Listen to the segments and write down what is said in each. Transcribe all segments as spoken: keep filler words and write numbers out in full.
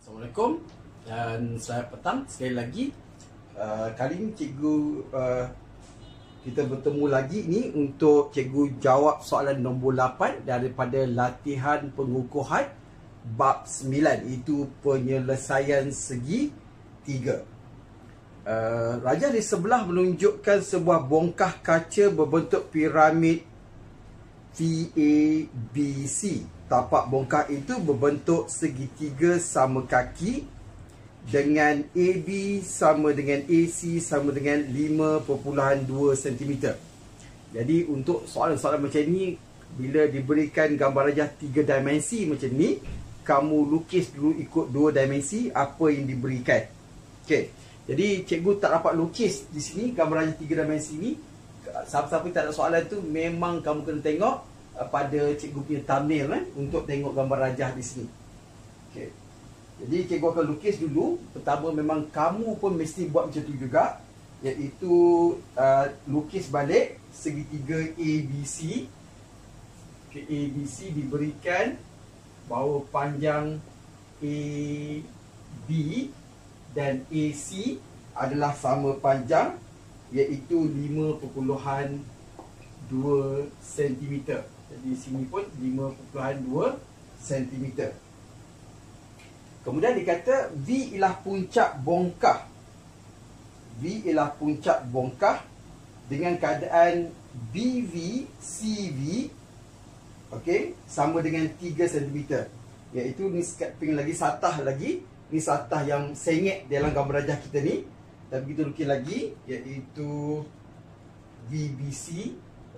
Assalamualaikum dan selamat petang sekali lagi. Uh, kali ini cikgu uh, kita bertemu lagi ni untuk cikgu jawab soalan nombor lapan daripada latihan pengukuhan bab sembilan, itu penyelesaian segi tiga. Uh, rajah di sebelah menunjukkan sebuah bongkah kaca berbentuk piramid V A B C. Tapak bongkah itu berbentuk segitiga sama kaki dengan A B sama dengan A C sama dengan lima perpuluhan dua sentimeter. Jadi untuk soalan-soalan macam ni, bila diberikan gambar rajah tiga dimensi macam ni, kamu lukis dulu ikut dua dimensi apa yang diberikan. Okey. Jadi cikgu tak dapat lukis di sini gambar rajah tiga dimensi ni. Siapa-siapa tak ada soalan tu, memang kamu kena tengok pada cikgu punya thumbnail eh, untuk tengok gambar rajah di sini. Okey. Jadi cikgu akan lukis dulu. Pertama memang kamu pun mesti buat macam tu juga, iaitu uh, lukis balik segitiga A B C. Okay, A B C diberikan bahawa panjang A B dan A C adalah sama panjang, iaitu lima perpuluhan dua sentimeter. Jadi sini pun lima perpuluhan dua sentimeter. Kemudian dikata V ialah puncak bongkah. V ialah puncak bongkah dengan keadaan B V C V, okey, sama dengan tiga sentimeter. Iaitu ni scaping lagi, satah lagi. Ni satah yang sengit dalam gambar rajah kita ni. Dan begitu lukis lagi, iaitu V B C.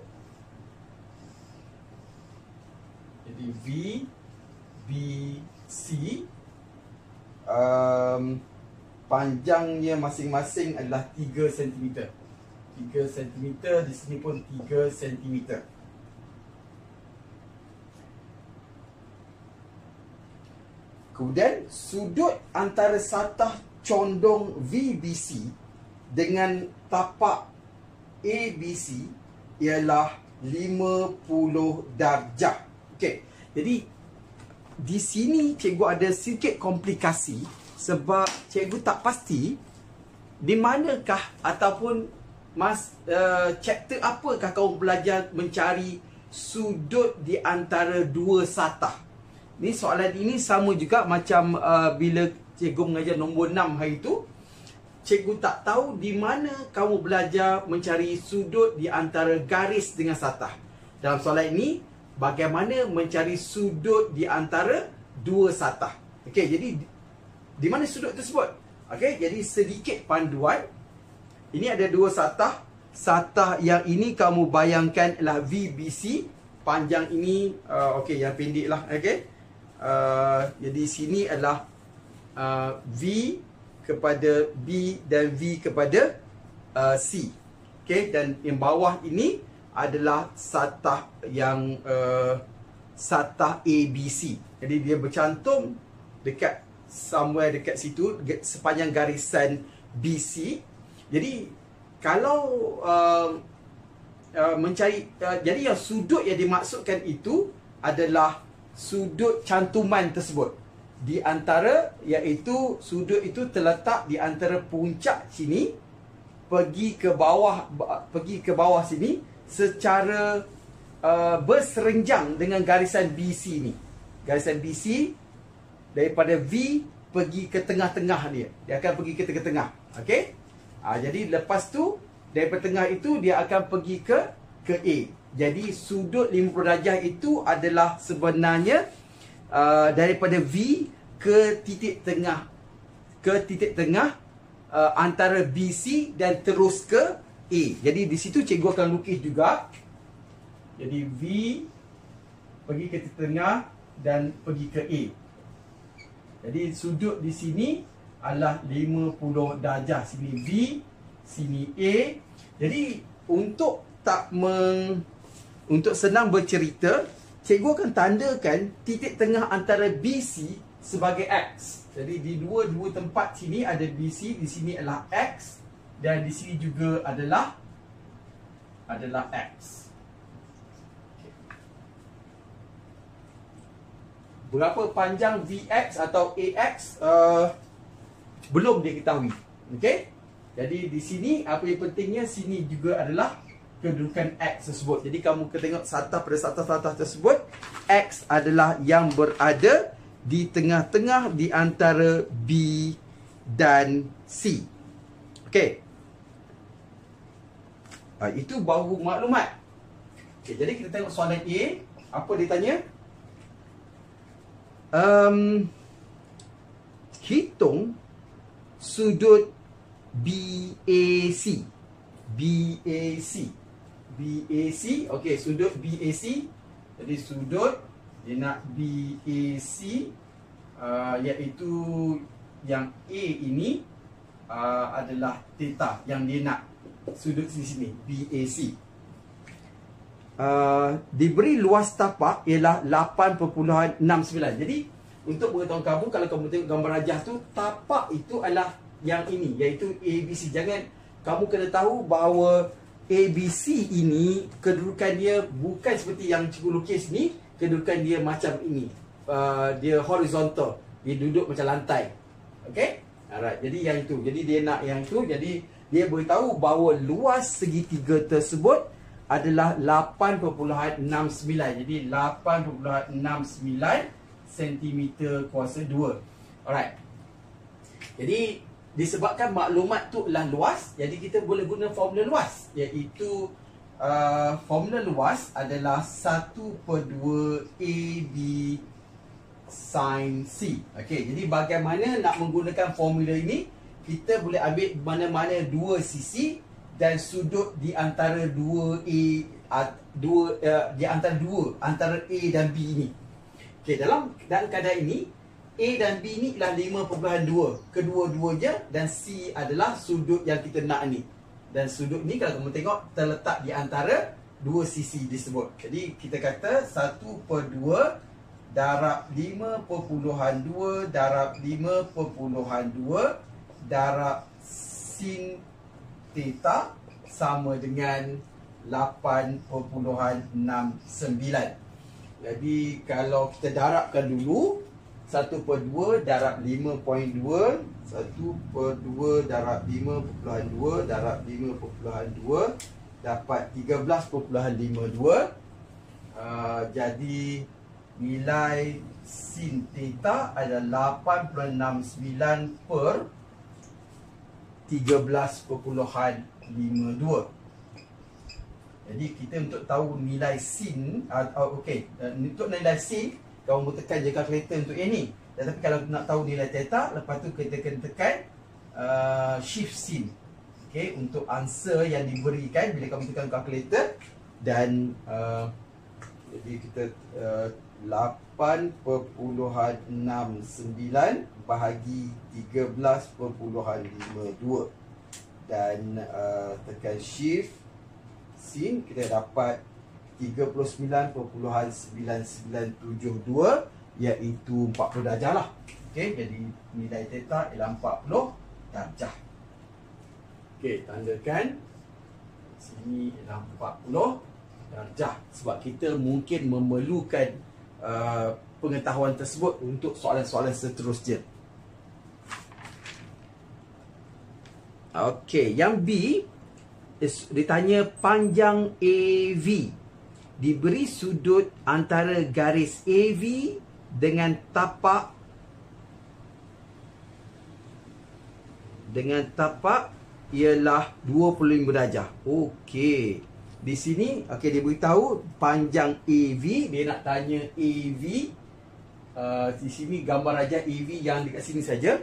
Jadi V B C, um, panjangnya masing-masing adalah tiga sentimeter. tiga sentimeter, di sini pun tiga sentimeter. Kemudian sudut antara satah condong V B C dengan tapak A B C ialah lima puluh darjah. Okey. Jadi di sini cikgu ada sedikit komplikasi sebab cikgu tak pasti di manakah ataupun mas uh, chapter apakah kau belajar mencari sudut di antara dua satah. Ni soalan ini sama juga macam uh, bila cikgu mengajar nombor enam hari tu. Cikgu tak tahu di mana kamu belajar mencari sudut di antara garis dengan satah. Dalam soalan ini, bagaimana mencari sudut di antara dua satah. Okey, jadi di mana sudut tersebut? Okey, jadi sedikit panduan. Ini ada dua satah. Satah yang ini kamu bayangkan adalah V B C. Panjang ini, uh, okey, yang pendek lah. Okey. Uh, jadi sini adalah uh, V kepada B dan V kepada uh, C. Okey, dan yang bawah ini adalah satah yang uh, satah A B C. Jadi dia bercantum dekat somewhere dekat situ sepanjang garisan B C. Jadi kalau uh, uh, mencari uh, jadi yang sudut yang dimaksudkan itu adalah sudut cantuman tersebut. Di antara, iaitu sudut itu terletak di antara puncak sini pergi ke bawah pergi ke bawah sini secara uh, berserenjang dengan garisan B C ni. Garisan B C daripada V pergi ke tengah-tengah dia. Dia akan pergi ke tengah-tengah. Okey? Ha, jadi lepas tu daripada tengah itu dia akan pergi ke ke A. Jadi sudut lima puluh darjah itu adalah sebenarnya uh, daripada V ke titik tengah ke titik tengah uh, antara B C dan terus ke A. Jadi di situ cikgu akan lukis juga. Jadi V pergi ke tengah dan pergi ke A. Jadi sudut di sini adalah lima puluh darjah. Sini V, sini A. Jadi untuk tak meng, untuk senang bercerita, cikgu akan tandakan titik tengah antara B C sebagai X. Jadi di dua-dua tempat sini ada B C, di sini adalah X. Dan di sini juga adalah adalah X. Okay. Berapa panjang V X atau A X uh, belum diketahui. Okey. Jadi di sini apa yang pentingnya sini juga adalah kedudukan X tersebut. Jadi kamu kena tengok satah pada satah-satah tersebut, X adalah yang berada di tengah-tengah di antara B dan C. Okey. Uh, itu baru maklumat. Okay, jadi kita tengok soalan A. Apa dia tanya? Um, hitung sudut B A C. B A C. B A C. Okey, sudut B A C. Jadi sudut dia nak B A C uh, iaitu yang A ini uh, adalah theta yang dia nak sudut di sini B A C. Uh, diberi luas tapak ialah lapan perpuluhan enam sembilan. Jadi untuk pengetahuan kamu, kalau kamu tengok gambar rajah tu, tapak itu adalah yang ini, iaitu A B C. Jangan kamu kena tahu bahawa A B C ini kedudukan dia bukan seperti yang cikgu lukis ni. Kedudukan dia macam ini, uh, dia horizontal, dia duduk macam lantai. Okey, alright. Jadi yang itu, jadi dia nak yang itu. Jadi dia beritahu bahawa luas segitiga tersebut adalah lapan perpuluhan enam sembilan. Jadi lapan perpuluhan enam sembilan sentimeter kuasa dua. Alright. Jadi disebabkan maklumat tu adalah luas, jadi kita boleh guna formula luas, iaitu uh, formula luas adalah satu per dua A B sin C. Okey, jadi bagaimana nak menggunakan formula ini? Kita boleh ambil mana-mana dua sisi dan sudut di antara dua A dua uh, di antara dua antara A dan B ini. Okey, dalam dalam keadaan ini A dan B ni ialah lima perpuluhan dua kedua-duanya, dan C adalah sudut yang kita nak ni. Dan sudut ni kalau kamu tengok terletak di antara dua sisi tersebut. Jadi kita kata satu per dua darab lima perpuluhan dua darab lima perpuluhan dua darab sin theta sama dengan lapan perpuluhan enam sembilan. Jadi kalau kita darabkan dulu, satu per dua darab lima perpuluhan dua, satu per dua darab lima perpuluhan dua darab lima perpuluhan dua dapat tiga belas perpuluhan lima dua. uh, Jadi nilai sin theta adalah lapan perpuluhan enam sembilan per tiga belas perpuluhan lima dua. Jadi kita untuk tahu nilai sin, uh, okey, uh, untuk nilai sin kamu tekan je kalkulator untuk yang ni. Tetapi kalau nak tahu nilai theta, lepas tu kita kena tekan uh, shift sin. Okey, untuk answer yang diberikan bila kamu tekan kalkulator. Dan uh, jadi kita uh, lapan perpuluhan enam sembilan bahagi tiga belas perpuluhan lima dua. Dan uh, tekan shift sin, kita dapat tiga puluh sembilan perpuluhan sembilan sembilan tujuh dua, iaitu empat puluh darjah lah. Okey, jadi nilai theta ialah empat puluh darjah. Okey, tandakan sini ialah empat puluh darjah, sebab kita mungkin memerlukan uh, pengetahuan tersebut untuk soalan-soalan seterusnya. Okey, yang B is, ditanya panjang A V. Diberi sudut antara garis A V dengan tapak dengan tapak ialah dua puluh lima darjah. Okey. Di sini okey dia beritahu panjang A V, dia nak tanya A V. Uh, di sini gambar aja A V yang dekat sini saja.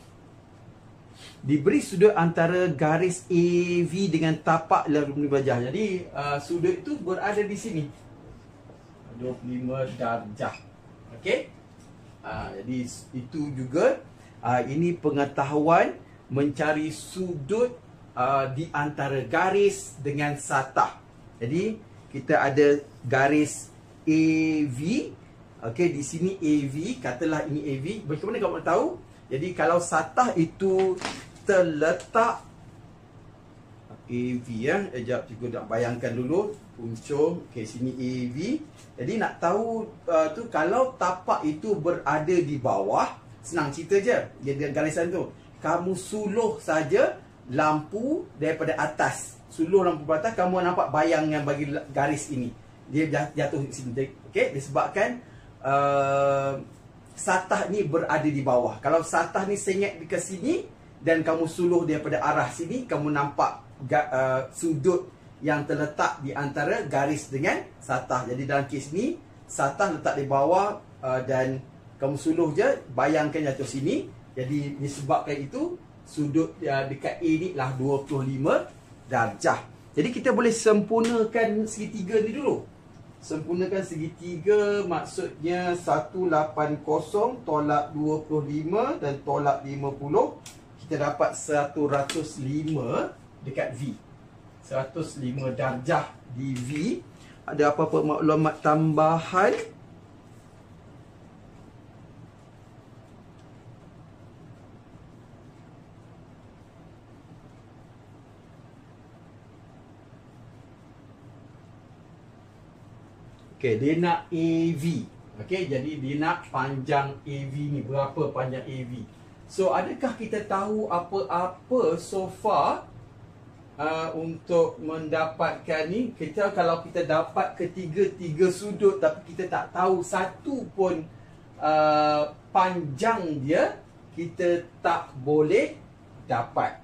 Diberi sudut antara garis A V dengan tapak dua puluh lima darjah. Jadi uh, sudut itu berada di sini, dua puluh lima darjah. Okey. Uh, jadi itu juga uh, ini pengetahuan mencari sudut uh, di antara garis dengan satah. Jadi kita ada garis A V. Okey, di sini A V, katalah ini A V. Bagaimana kamu tahu? Jadi kalau satah itu terletak A V ya. Sekejap cikgu nak bayangkan dulu. Puncung. Okey, sini A V. Jadi nak tahu uh, tu kalau tapak itu berada di bawah, senang cerita je. Dia garisan tu. Kamu suluh saja lampu daripada atas. Suluh lampu atas, kamu nampak bayang yang bagi garis ini. Dia jatuh di sini. Okey, disebabkan uh, satah ni berada di bawah. Kalau satah ni sengit ke sini dan kamu suluh daripada arah sini, kamu nampak uh, sudut yang terletak di antara garis dengan satah. Jadi dalam kes ni, satah letak di bawah uh, dan kamu suluh je, bayangkan jatuh sini. Jadi disebabkan itu, sudut uh, dekat A ni lah dua puluh lima darjah. Jadi kita boleh sempurnakan segitiga ni dulu. Sempurnakan segitiga maksudnya seratus lapan puluh tolak dua puluh lima dan tolak lima puluh. Kita dapat seratus lima dekat V. seratus lima darjah di V. Ada apa-apa maklumat tambahan? Okey, dia nak A V. Okey, jadi dia nak panjang A V ni. Berapa panjang A V? So, adakah kita tahu apa-apa so far uh, untuk mendapatkan ni? Kita kalau kita dapat ketiga-tiga sudut tapi kita tak tahu satu pun uh, panjang dia, kita tak boleh dapat.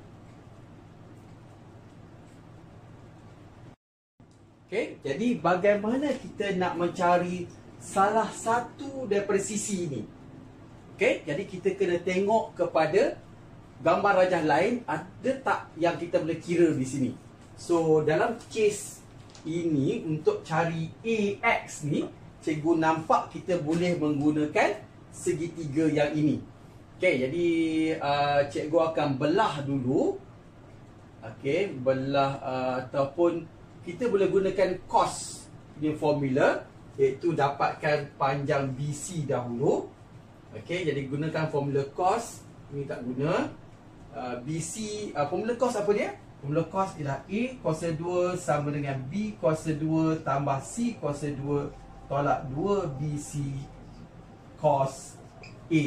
Okey, jadi bagaimana kita nak mencari salah satu daripada sisi ini? Okey, jadi kita kena tengok kepada gambar rajah lain, ada tak yang kita boleh kira di sini. So, dalam kes ini, untuk cari A X ni, cikgu nampak kita boleh menggunakan segitiga yang ini. Okey, jadi uh, cikgu akan belah dulu. Okey, belah uh, ataupun kita boleh gunakan cos punya formula, iaitu dapatkan panjang B C dahulu. Okey, jadi gunakan formula cos. Ini tak guna. uh, B C, uh, formula cos apa dia? Formula cos ialah A kuasa dua sama dengan B kuasa dua tambah C kuasa dua tolak dua B C cos A.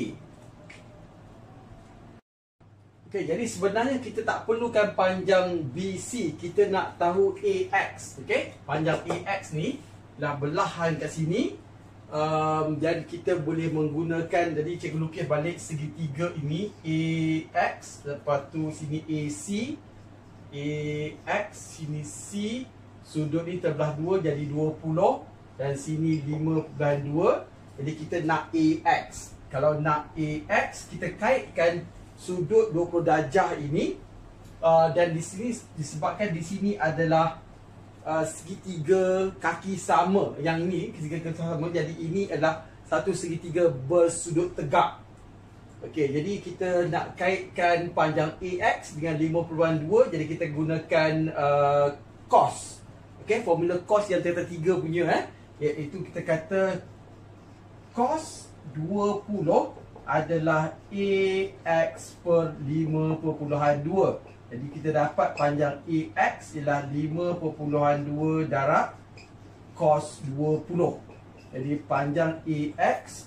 Okey, jadi sebenarnya kita tak perlukan panjang B C, kita nak tahu A X. Okey, panjang A X ni dah belahan kat sini. Um, dan kita boleh menggunakan, jadi cikgu lukis balik segitiga ini A X, lepas tu sini A C, A X, sini C, sudut ni terbelah dua jadi dua puluh dan sini lima dan dua. Jadi kita nak A X. Kalau nak A X, kita kaitkan sudut dua puluh darjah ini, uh, dan di sini disebabkan di sini adalah Uh, segitiga kaki sama. Yang ini segitiga kaki sama, jadi ini adalah satu segitiga bersudut tegak. Okey, jadi kita nak kaitkan panjang A X dengan lima puluh dua, jadi kita gunakan uh, cos. Okey, formula cos yang ternyata tiga punya eh, iaitu kita kata cos dua puluh adalah A X per lima puluh dua. Jadi kita dapat panjang A X ialah lima puluh dua darab cos dua puluh. Jadi panjang A X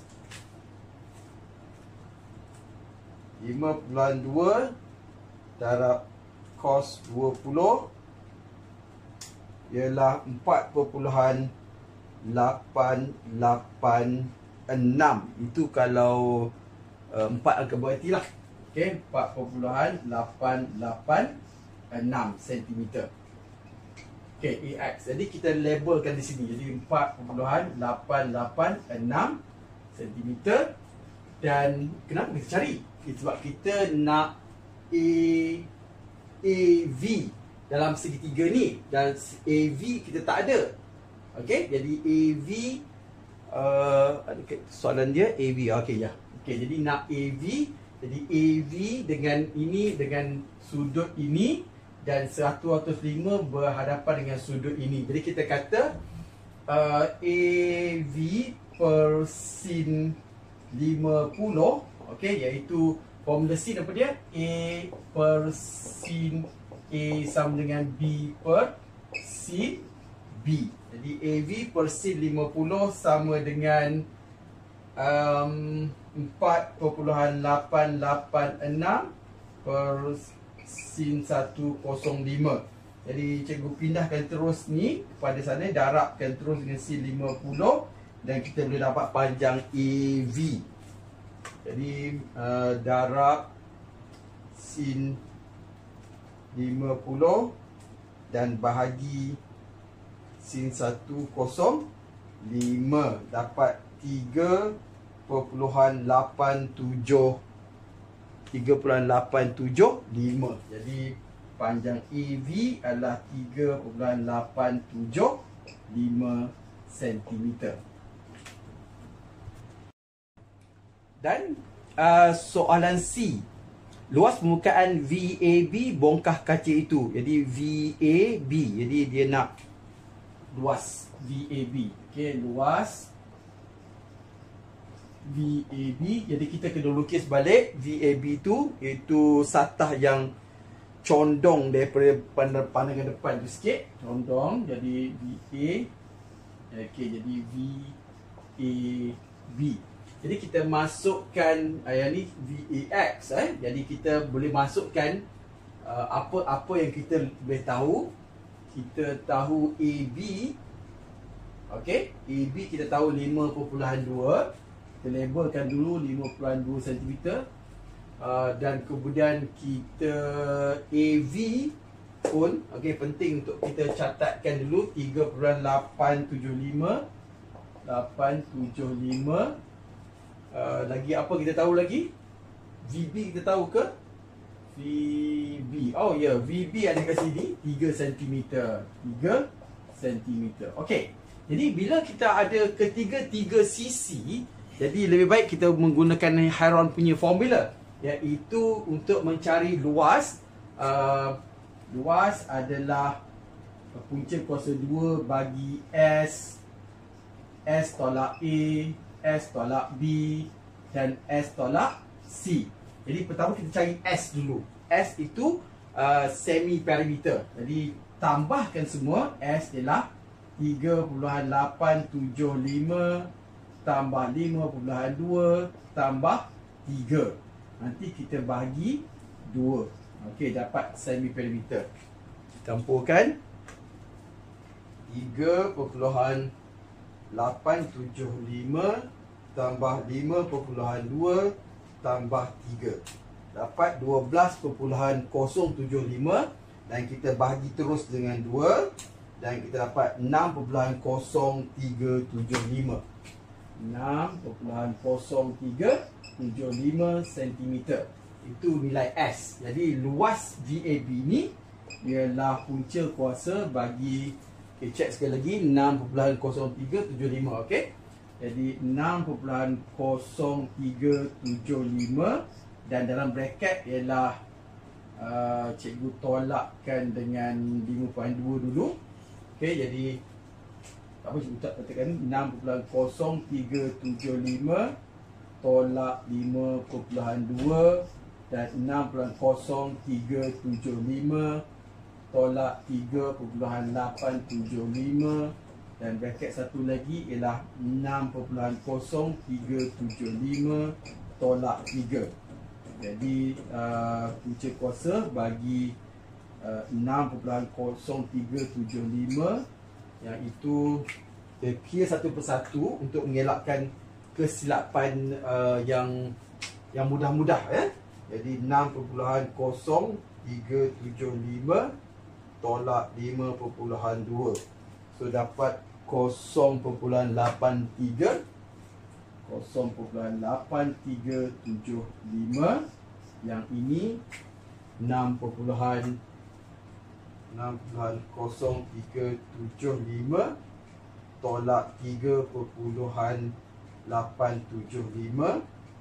lima puluh dua darab cos dua puluh ialah empat perpuluhan lapan lapan enam. Itu kalau uh, empat angka berarti lah. Okey, empat perpuluhan lapan lapan enam sentimeter. Okey, A X. Jadi kita labelkan di sini. Jadi empat perpuluhan lapan lapan enam sentimeter. Dan kenapa kita cari? Sebab kita nak A A V dalam segitiga ni, dan A V kita tak ada. Okey, jadi A V uh, soalan dia A V. Okey, ya. Okey, jadi nak A V. Jadi A V dengan ini, dengan sudut ini, dan seratus lima berhadapan dengan sudut ini. Jadi kita kata uh, A V per sin lima puluh, okey, iaitu formula sin apa dia? A per sin A sama dengan B per sin B. Jadi A V per sin lima puluh sama dengan um, empat perpuluhan lapan lapan enam per sin seratus lima. Jadi cikgu pindahkan terus ni pada sana, darabkan terus dengan sin lima puluh dan kita boleh dapat panjang A V. Jadi uh, darab sin lima puluh dan bahagi sin seratus lima dapat tiga perpuluhan lapan tujuh tiga perpuluhan lapan tujuh lima. Jadi panjang A V adalah tiga perpuluhan lapan tujuh lima sentimeter. Dan uh, soalan C, luas permukaan V A B bongkah kaca itu. Jadi V A B, jadi dia nak luas V A B. Okey, luas V A B. Jadi kita kena lukis balik V A B tu, iaitu satah yang condong daripada pandangan depan tu sikit, condong. Jadi V A, okey, jadi V A B. Jadi kita masukkan uh, yang ni V A X eh. Jadi kita boleh masukkan apa-apa uh, yang kita boleh tahu. Kita tahu A B. Okey, A B kita tahu lima perpuluhan dua. Kita labelkan dulu lima perpuluhan dua sentimeter. Uh, dan kemudian kita A V pun okey, penting untuk kita catatkan dulu tiga perpuluhan lapan tujuh lima lapan tujuh lima. Uh, lagi apa kita tahu lagi? V B kita tahu ke? V B. Oh ya, yeah. V B ada kat sini tiga sentimeter. tiga sentimeter. Okey. Jadi bila kita ada ketiga-tiga sisi, jadi lebih baik kita menggunakan Heron punya formula, iaitu untuk mencari luas. Uh, luas adalah punca kuasa dua bagi S. S tolak A, S tolak B dan S tolak C. Jadi pertama kita cari S dulu. S itu uh, semi perimeter. Jadi tambahkan semua. S ialah tiga perpuluhan lapan tujuh lima tambah lima perpuluhan dua tambah tiga. Nanti kita bahagi dua. Okey, dapat semi perimeter. Campurkan tiga perpuluhan lapan tujuh lima tambah lima perpuluhan dua tambah tiga. Dapat dua belas perpuluhan kosong tujuh lima dan kita bahagi terus dengan dua dan kita dapat enam perpuluhan kosong tiga tujuh lima. enam perpuluhan kosong tiga tujuh lima sentimeter. Itu nilai S. Jadi luas V A B ni ialah punca kuasa bagi, okay, cek sekali lagi, enam perpuluhan kosong tiga tujuh lima. Okey. Jadi enam perpuluhan kosong tiga tujuh lima dan dalam bracket ialah uh, cikgu tolakkan dengan lima perpuluhan dua dulu. Okey, jadi apa cikgu katakan enam perpuluhan kosong tiga tujuh lima tolak lima perpuluhan dua dan enam perpuluhan kosong tiga tujuh lima tolak tiga perpuluhan lapan tujuh lima dan bracket satu lagi ialah enam perpuluhan kosong tiga tujuh lima tolak tiga. Jadi uh, punca kuasa bagi uh, enam perpuluhan kosong tiga tujuh lima, yang itu kita kira satu persatu untuk mengelakkan kesilapan uh, yang yang mudah-mudah eh. Jadi enam perpuluhan kosong tiga tujuh lima tolak lima perpuluhan dua. So dapat kosong perpuluhan lapan tiga kosong perpuluhan lapan tiga tujuh lima. Yang ini enam perpuluhan kosong tiga tujuh lima tolak tiga perpuluhan lapan tujuh lima.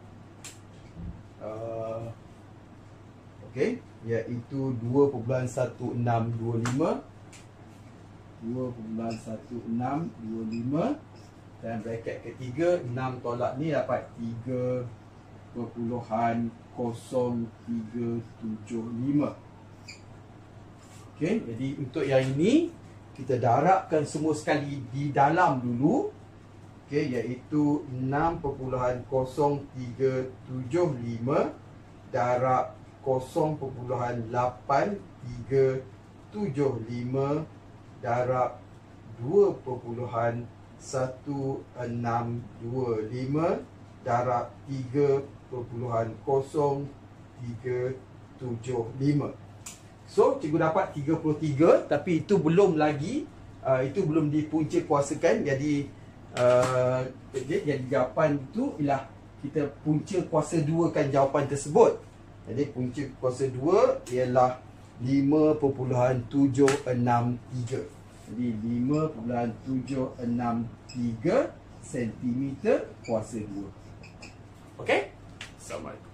Uh, Okey, iaitu dua perpuluhan satu enam dua lima. dua perpuluhan satu enam dua lima. Dan bracket ketiga, enam tolak ni dapat tiga perpuluhan kosong tiga tujuh lima. Okey, jadi untuk yang ini kita darabkan semua sekali di dalam dulu. Okey, iaitu enam perpuluhan kosong tiga tujuh lima darab kosong perpuluhan lapan tiga tujuh lima darab dua perpuluhan satu enam dua lima darab tiga perpuluhan kosong tiga tujuh lima. So, cikgu dapat tiga puluh tiga, tapi itu belum lagi, uh, itu belum dipunca kuasakan. Jadi, uh, jadi jawapan itu ialah kita punca kuasa dua kan jawapan tersebut. Jadi, punca kuasa dua ialah lima perpuluhan tujuh enam tiga. Jadi, lima perpuluhan tujuh enam tiga sentimeter kuasa dua. Okey? Assalamualaikum.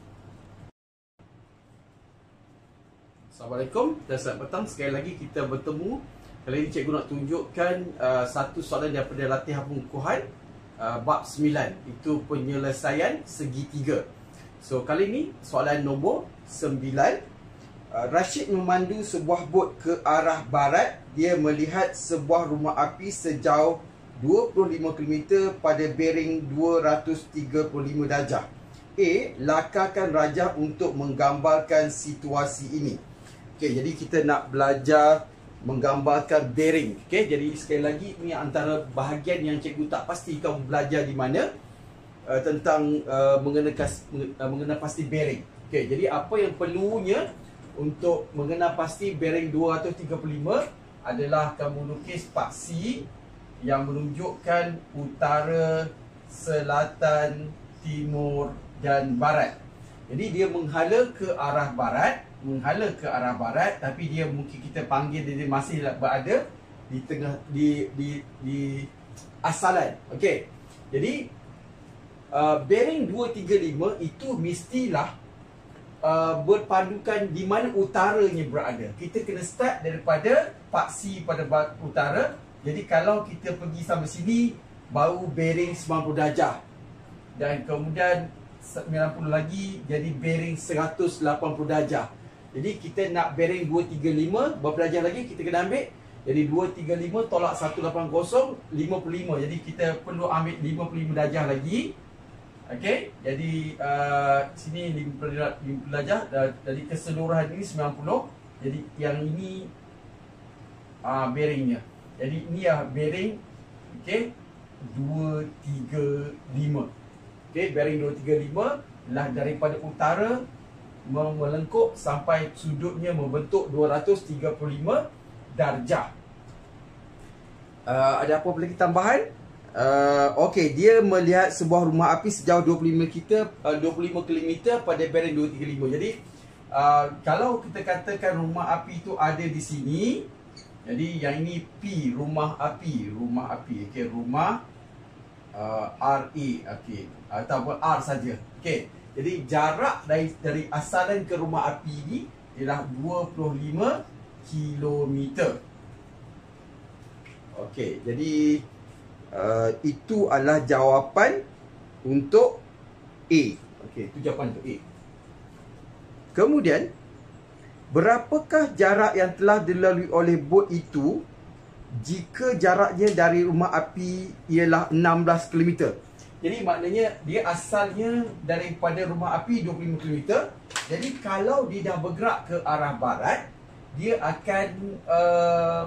Assalamualaikum dan selamat petang. Sekali lagi kita bertemu. Kali ini cikgu nak tunjukkan uh, satu soalan daripada latihan pengukuhan uh, bab sembilan. Itu penyelesaian segitiga. So kali ini soalan nombor sembilan. uh, Rashid memandu sebuah bot ke arah barat. Dia melihat sebuah rumah api sejauh dua puluh lima kilometer pada bearing dua ratus tiga puluh lima darjah. A. Lakarkan rajah untuk menggambarkan situasi ini. Okey, jadi kita nak belajar menggambarkan bearing. Okey, jadi sekali lagi ini antara bahagian yang cikgu tak pasti kau belajar di mana uh, tentang uh, mengenal uh, mengenal pasti bearing. Okey, jadi apa yang perlunya untuk mengenal pasti bearing dua ratus tiga puluh lima adalah kamu lukis paksi yang menunjukkan utara, selatan, timur dan barat. Jadi dia menghala ke arah barat, menghala ke arah barat, tapi dia mungkin kita panggil dia masih berada di tengah di di di asalan. Okey. Jadi uh, bearing dua tiga lima itu mestilah uh, berpandukan di mana utaranya berada. Kita kena start daripada paksi pada utara. Jadi kalau kita pergi sampai sini baru bearing sembilan puluh darjah. Dan kemudian sembilan puluh lagi jadi bearing seratus lapan puluh darjah. Jadi kita nak bearing dua tiga lima, berapa darjah lagi kita kena ambil? Jadi dua tiga lima tolak seratus lapan puluh, lima puluh lima. Jadi kita perlu ambil lima puluh lima darjah lagi. Okey, jadi uh, sini lima puluh darjah. Jadi keseluruhan ini sembilan puluh. Jadi yang ini uh, bearingnya. Jadi ini ya bearing. Okey, dua tiga lima. Okey, bearing dua tiga lima lah daripada utara melengkuk sampai sudutnya membentuk dua ratus tiga puluh lima darjah. Uh, ada apa lagi tambahan? Uh, Okey, dia melihat sebuah rumah api sejauh dua puluh lima kilometer pada bearing dua tiga lima. Jadi uh, kalau kita katakan rumah api itu ada di sini, jadi yang ini P, rumah api, rumah api. Okey, rumah uh, R A, okey, ataupun R saja. Okey. Jadi jarak dari dari asalan ke rumah api ini ialah dua puluh lima kilometer. Okey, jadi uh, itu adalah jawapan untuk A. Okey, itu jawapan untuk A. Kemudian, berapakah jarak yang telah dilalui oleh bot itu jika jaraknya dari rumah api ialah enam belas kilometer? Jadi maknanya dia asalnya daripada rumah api dua puluh lima kilometer. Jadi kalau dia dah bergerak ke arah barat, dia akan uh,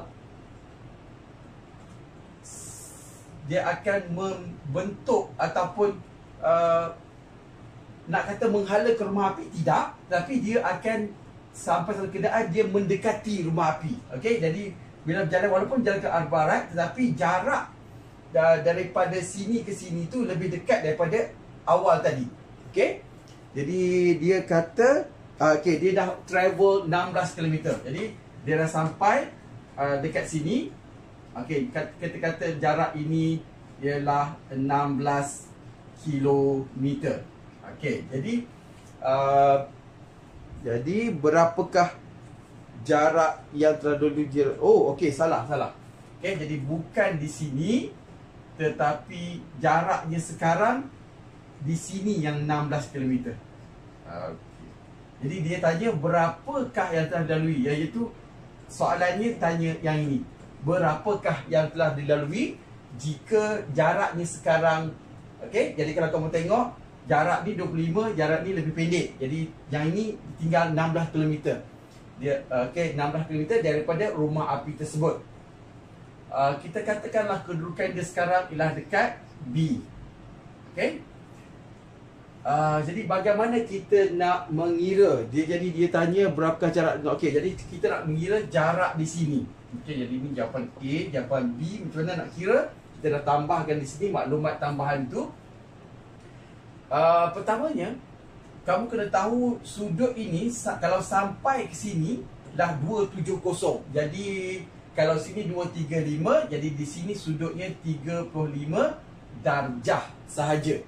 dia akan membentuk ataupun uh, nak kata menghala ke rumah api, tidak, tapi dia akan sampai satu keadaan dia mendekati rumah api. Okey, jadi bila berjalan walaupun jalan ke arah barat, tetapi jarak daripada sini ke sini tu lebih dekat daripada awal tadi. Okey. Jadi dia kata uh, okey, dia dah travel enam belas kilometer. Jadi dia dah sampai uh, dekat sini. Okey, kita kata jarak ini ialah enam belas kilometer. Okey, jadi uh, jadi berapakah jarak yang telah dilalui? Oh, okey, salah, salah. Okey, jadi bukan di sini, tetapi jaraknya sekarang di sini yang enam belas kilometer. Okay. Jadi dia tanya berapakah yang telah dilalui, iaitu soalannya tanya yang ini. Berapakah yang telah dilalui jika jaraknya sekarang, okey, jadi kalau kamu tengok jarak ni dua puluh lima, jarak ni lebih pendek. Jadi yang ini tinggal enam belas kilometer. Dia okey, enam belas kilometer daripada rumah api tersebut. Uh, kita katakanlah kedudukan dia sekarang ialah dekat B. Okey. Uh, jadi bagaimana kita nak mengira dia? Jadi dia tanya berapakah jarak. Okey, jadi kita nak mengira jarak di sini. Okey, jadi ini jawapan A, jawapan B. Macam mana nak kira? Kita dah tambahkan di sini maklumat tambahan tu. Uh, pertamanya, kamu kena tahu sudut ini kalau sampai ke sini dah dua ratus tujuh puluh. Jadi kalau sini dua ratus tiga puluh lima, jadi di sini sudutnya tiga puluh lima darjah sahaja.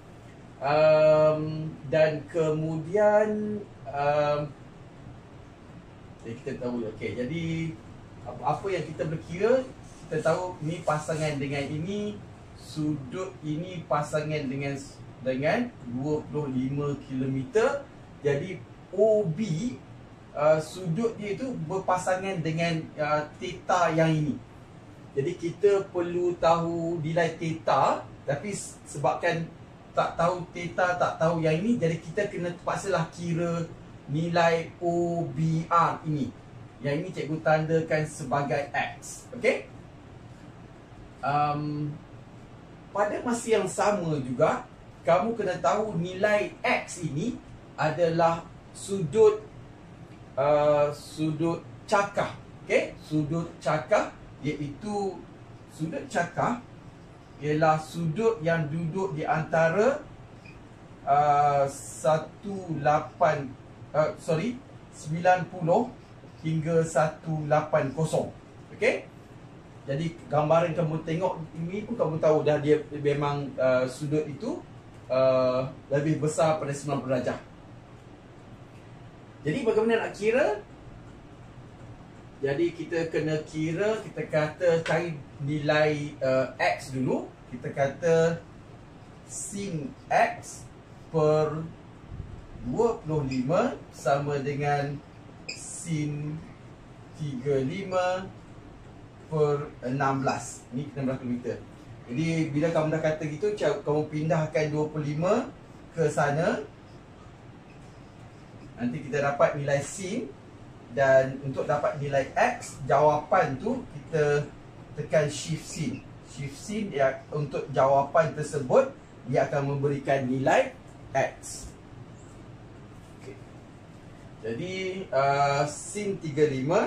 Um, dan kemudian um, jadi kita tahu, okey, jadi apa yang kita berkira, kita tahu ni pasangan dengan ini, sudut ini pasangan dengan dengan dua puluh lima kilometer. Jadi O B, uh, sudut dia itu berpasangan dengan uh, theta yang ini. Jadi kita perlu tahu nilai theta, tapi sebabkan tak tahu theta, tak tahu yang ini, jadi kita kena terpaksalah kira nilai O B R ini. Yang ini cikgu tandakan sebagai X. Okey? Um, pada masa yang sama juga, kamu kena tahu nilai X ini adalah sudut uh, sudut cakah. Okey? Sudut cakah iaitu sudut cakah ialah sudut yang duduk di antara uh, satu lapan uh, sorry sembilan puluh hingga seratus lapan puluh. Okey? Jadi gambaran kamu tengok ini pun kamu tahu dah dia memang uh, sudut itu uh, lebih besar pada sembilan puluh darjah. Jadi bagaimana nak kira? Jadi kita kena kira, kita kata cari nilai uh, X dulu. Kita kata sin X per dua puluh lima sama dengan sin tiga puluh lima per enam belas. Ni enam belas kilometer. Jadi bila kamu dah kata gitu, kamu pindahkan dua puluh lima ke sana. Nanti kita dapat nilai sin. Dan untuk dapat nilai X, jawapan tu kita tekan shift sin. Shift sin dia untuk jawapan tersebut, dia akan memberikan nilai X. Okay. Jadi uh, sin tiga puluh lima,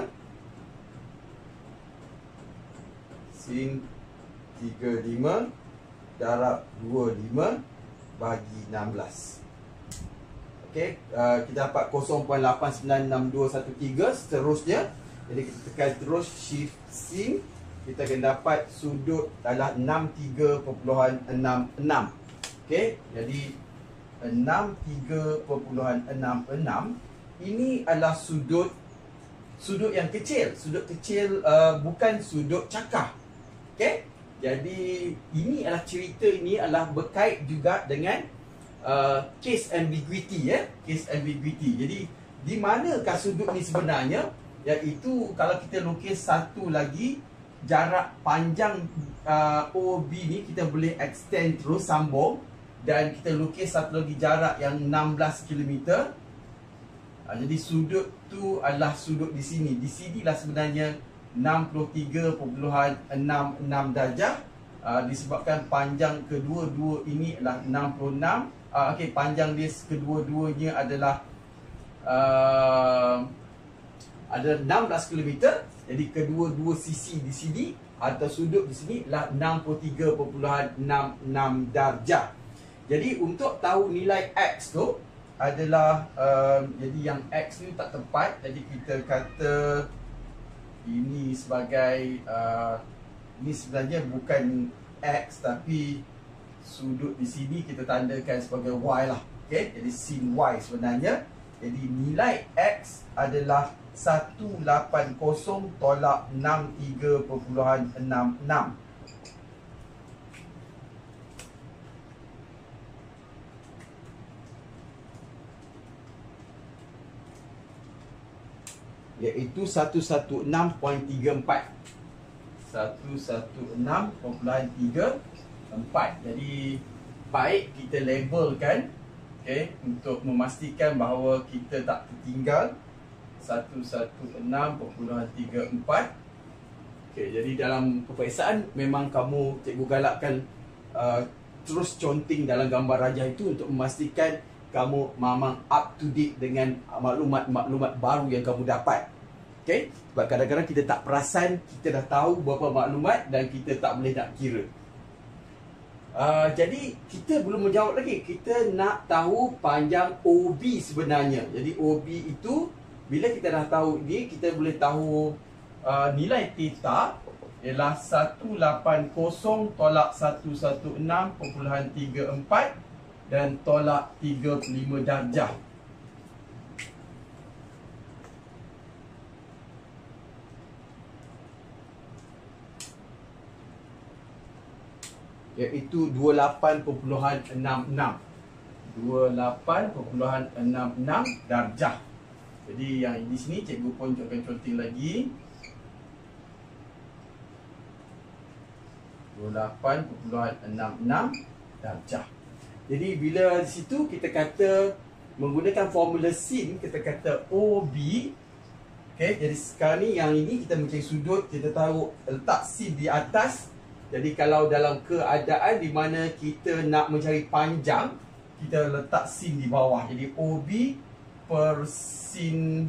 sin tiga puluh lima darab dua puluh lima bagi enam belas. Okey, uh, kita dapat kosong perpuluhan lapan sembilan enam dua satu tiga seterusnya. Jadi kita tekan terus shift sin, kita akan dapat sudut adalah enam puluh tiga perpuluhan enam enam. Okey, jadi enam puluh tiga perpuluhan enam enam ini adalah sudut sudut yang kecil, sudut kecil uh, bukan sudut cakah. Okey, jadi ini adalah cerita ini adalah berkait juga dengan Uh, case ambiguity, ya, case ambiguity. Jadi di manakah sudut ni sebenarnya? Iaitu kalau kita lukis satu lagi, jarak panjang uh, O B ni kita boleh extend terus, sambung, dan kita lukis satu lagi jarak yang enam belas kilometer. uh, Jadi sudut tu adalah sudut di sini. Di sinilah sebenarnya enam puluh tiga perpuluhan enam enam darjah. uh, Disebabkan panjang kedua-dua ini adalah enam puluh enam. Uh, Okey, panjang dia kedua-duanya adalah uh, ada enam belas kilometer. Jadi kedua-dua sisi di sini atau sudut di sini adalah enam puluh tiga perpuluhan enam enam darjah. Jadi untuk tahu nilai X tu adalah uh, jadi yang X ni tak tepat. Jadi kita kata ini sebagai uh, ini sebenarnya bukan X, tapi sudut di sini kita tandakan sebagai Y lah. Okey, jadi sin Y sebenarnya. Jadi nilai X adalah seratus lapan puluh tolak enam puluh tiga perpuluhan enam enam. iaitu seratus enam perpuluhan tiga empat. seratus enam perpuluhan tiga empat. Jadi baik kita labelkan, okey, untuk memastikan bahawa kita tak tertinggal. Seratus enam perpuluhan tiga empat. Okey, jadi dalam peperiksaan memang kamu, cikgu galakkan uh, terus counting dalam gambar rajah itu untuk memastikan kamu memang up to date dengan maklumat-maklumat baru yang kamu dapat. Okey, sebab kadang-kadang kita tak perasan, kita dah tahu beberapa maklumat dan kita tak boleh nak kira. Uh, jadi kita belum menjawab lagi. Kita nak tahu panjang O B sebenarnya. Jadi O B itu bila kita dah tahu ni, kita boleh tahu uh, nilai theta ialah seratus lapan puluh tolak seratus enam perpuluhan tiga empat dan tolak tiga puluh lima darjah. Iaitu dua puluh lapan perpuluhan enam enam. dua puluh lapan perpuluhan enam enam darjah. Jadi yang di sini cikgu pun akan counting lagi. dua puluh lapan perpuluhan enam enam darjah. Jadi bila di situ kita kata menggunakan formula sin, kita kata O B. Okey, jadi sekarang ni yang ini kita mencari sudut, kita tahu letak sin di atas. Jadi kalau dalam keadaan di mana kita nak mencari panjang, kita letak sin di bawah. Jadi O B per sin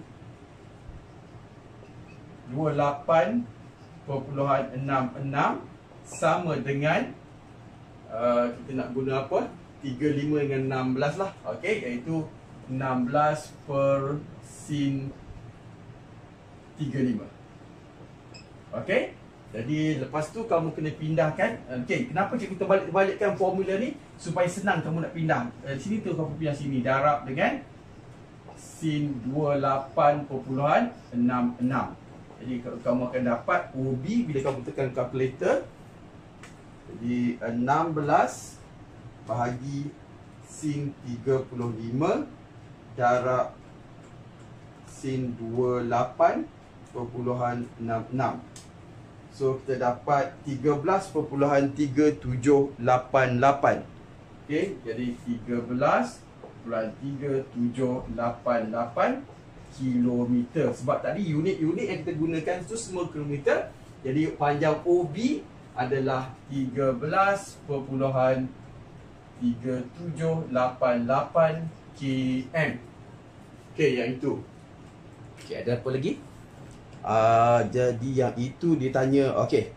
dua puluh lapan perpuluhan enam enam sama dengan uh, kita nak guna apa? tiga puluh lima dengan enam belas lah. Okey, iaitu enam belas per sin tiga puluh lima. Okey. Jadi lepas tu kamu kena pindahkan. Okey, kenapa cikgu terbalik-balikkan formula ni? Supaya senang kamu nak pindah. Eh, sini tu kamu pindah sini, darab dengan sin dua puluh lapan perpuluhan enam enam. Jadi kamu akan dapat O B bila kamu tekan kalkulator. Jadi enam belas bahagi sin tiga puluh lima darab sin dua puluh lapan perpuluhan enam enam. So kita dapat tiga belas perpuluhan tiga tujuh lapan lapan. Okey, jadi tiga belas perpuluhan tiga tujuh lapan lapan kilometer. Sebab tadi unit-unit yang kita gunakan itu semua kilometer. Jadi panjang O B adalah tiga belas perpuluhan tiga tujuh lapan lapan kilometer. Okey, yang itu. Okey, ada apa lagi? Uh, jadi yang itu dia tanya. Okey.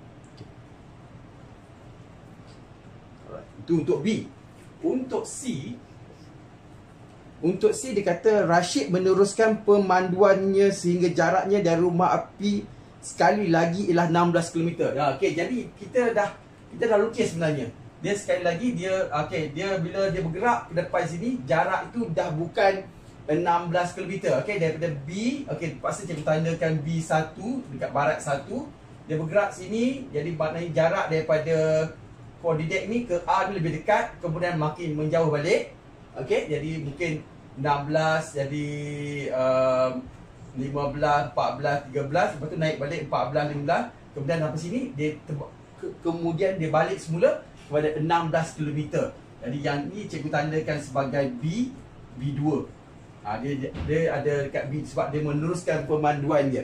Alright. Itu untuk B. Untuk C, Untuk C dia kata Rashid meneruskan pemanduannya sehingga jaraknya dari rumah api sekali lagi ialah enam belas kilometer. Ha, okey, jadi kita dah kita dah lukis sebenarnya. Dia sekali lagi dia okey, dia bila dia bergerak ke depan sini, jarak itu dah bukan enam belas kilometer. Okey, daripada B, okey, lepas tu cikgu tandakan B satu dekat barat satu. Dia bergerak sini, jadi maknanya jarak daripada koordinat ni ke A ni lebih dekat, kemudian makin menjauh balik. Okey, jadi mungkin enam belas, jadi um, lima belas, empat belas, tiga belas, lepas tu naik balik empat belas, lima belas. Kemudian sampai sini dia ke, kemudian dia balik semula kepada enam belas kilometer. Jadi yang ni cikgu tandakan sebagai B, B dua. Ha, dia, dia ada dekat B sebab dia meneruskan pemanduan dia.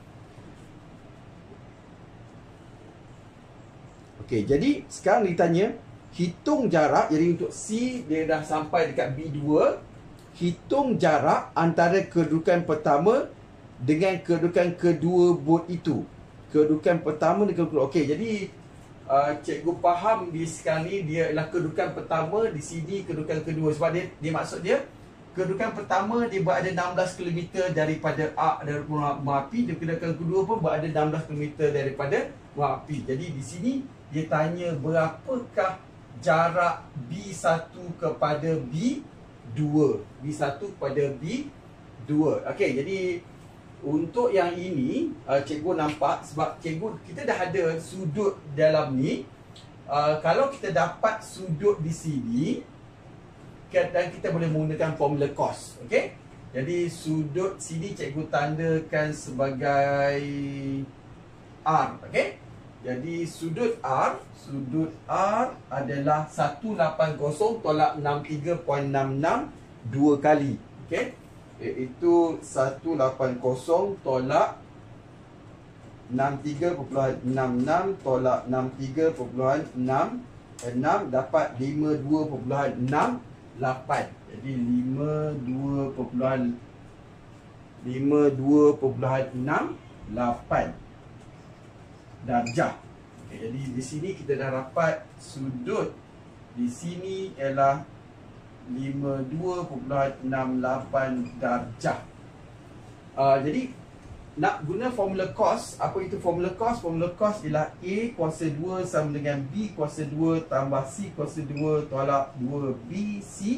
Okey, jadi sekarang ditanya hitung jarak. Jadi untuk C dia dah sampai dekat B dua. Hitung jarak antara kedudukan pertama dengan kedudukan kedua bot itu. Kedudukan pertama dengan kedua. Okey, jadi uh, cikgu faham di sekarang ni dia ialah kedudukan pertama, di sini kedudukan kedua. Sebab dia dia maksud dia kedudukan pertama dia berada enam belas kilometer daripada A, dari rumah api. Dan kedudukan kedua pun berada enam belas kilometer daripada rumah api. Jadi di sini dia tanya berapakah jarak B satu kepada B dua. B satu kepada B dua. Okey, jadi untuk yang ini uh, cikgu nampak sebab cikgu kita dah ada sudut dalam ni. Uh, kalau kita dapat sudut di sini dan kita boleh menggunakan formula cos. Okey. Jadi sudut sini cikgu tandakan sebagai R. Okey. Jadi sudut R, sudut R adalah seratus lapan puluh tolak enam puluh tiga perpuluhan enam enam dua kali. Okey. Iaitu seratus lapan puluh tolak enam puluh tiga perpuluhan enam enam tolak enam puluh tiga perpuluhan enam enam dapat lima puluh dua perpuluhan enam lapan. Jadi lima puluh dua perpuluhan lima puluh dua perpuluhan enam lapan darjah. Okay, jadi di sini kita dah dapat sudut di sini ialah lima puluh dua perpuluhan enam lapan darjah. Uh, jadi nak guna formula cos, apa itu formula cos? Formula cos ialah A kuasa dua sama dengan B kuasa dua tambah C kuasa dua tolak dua B C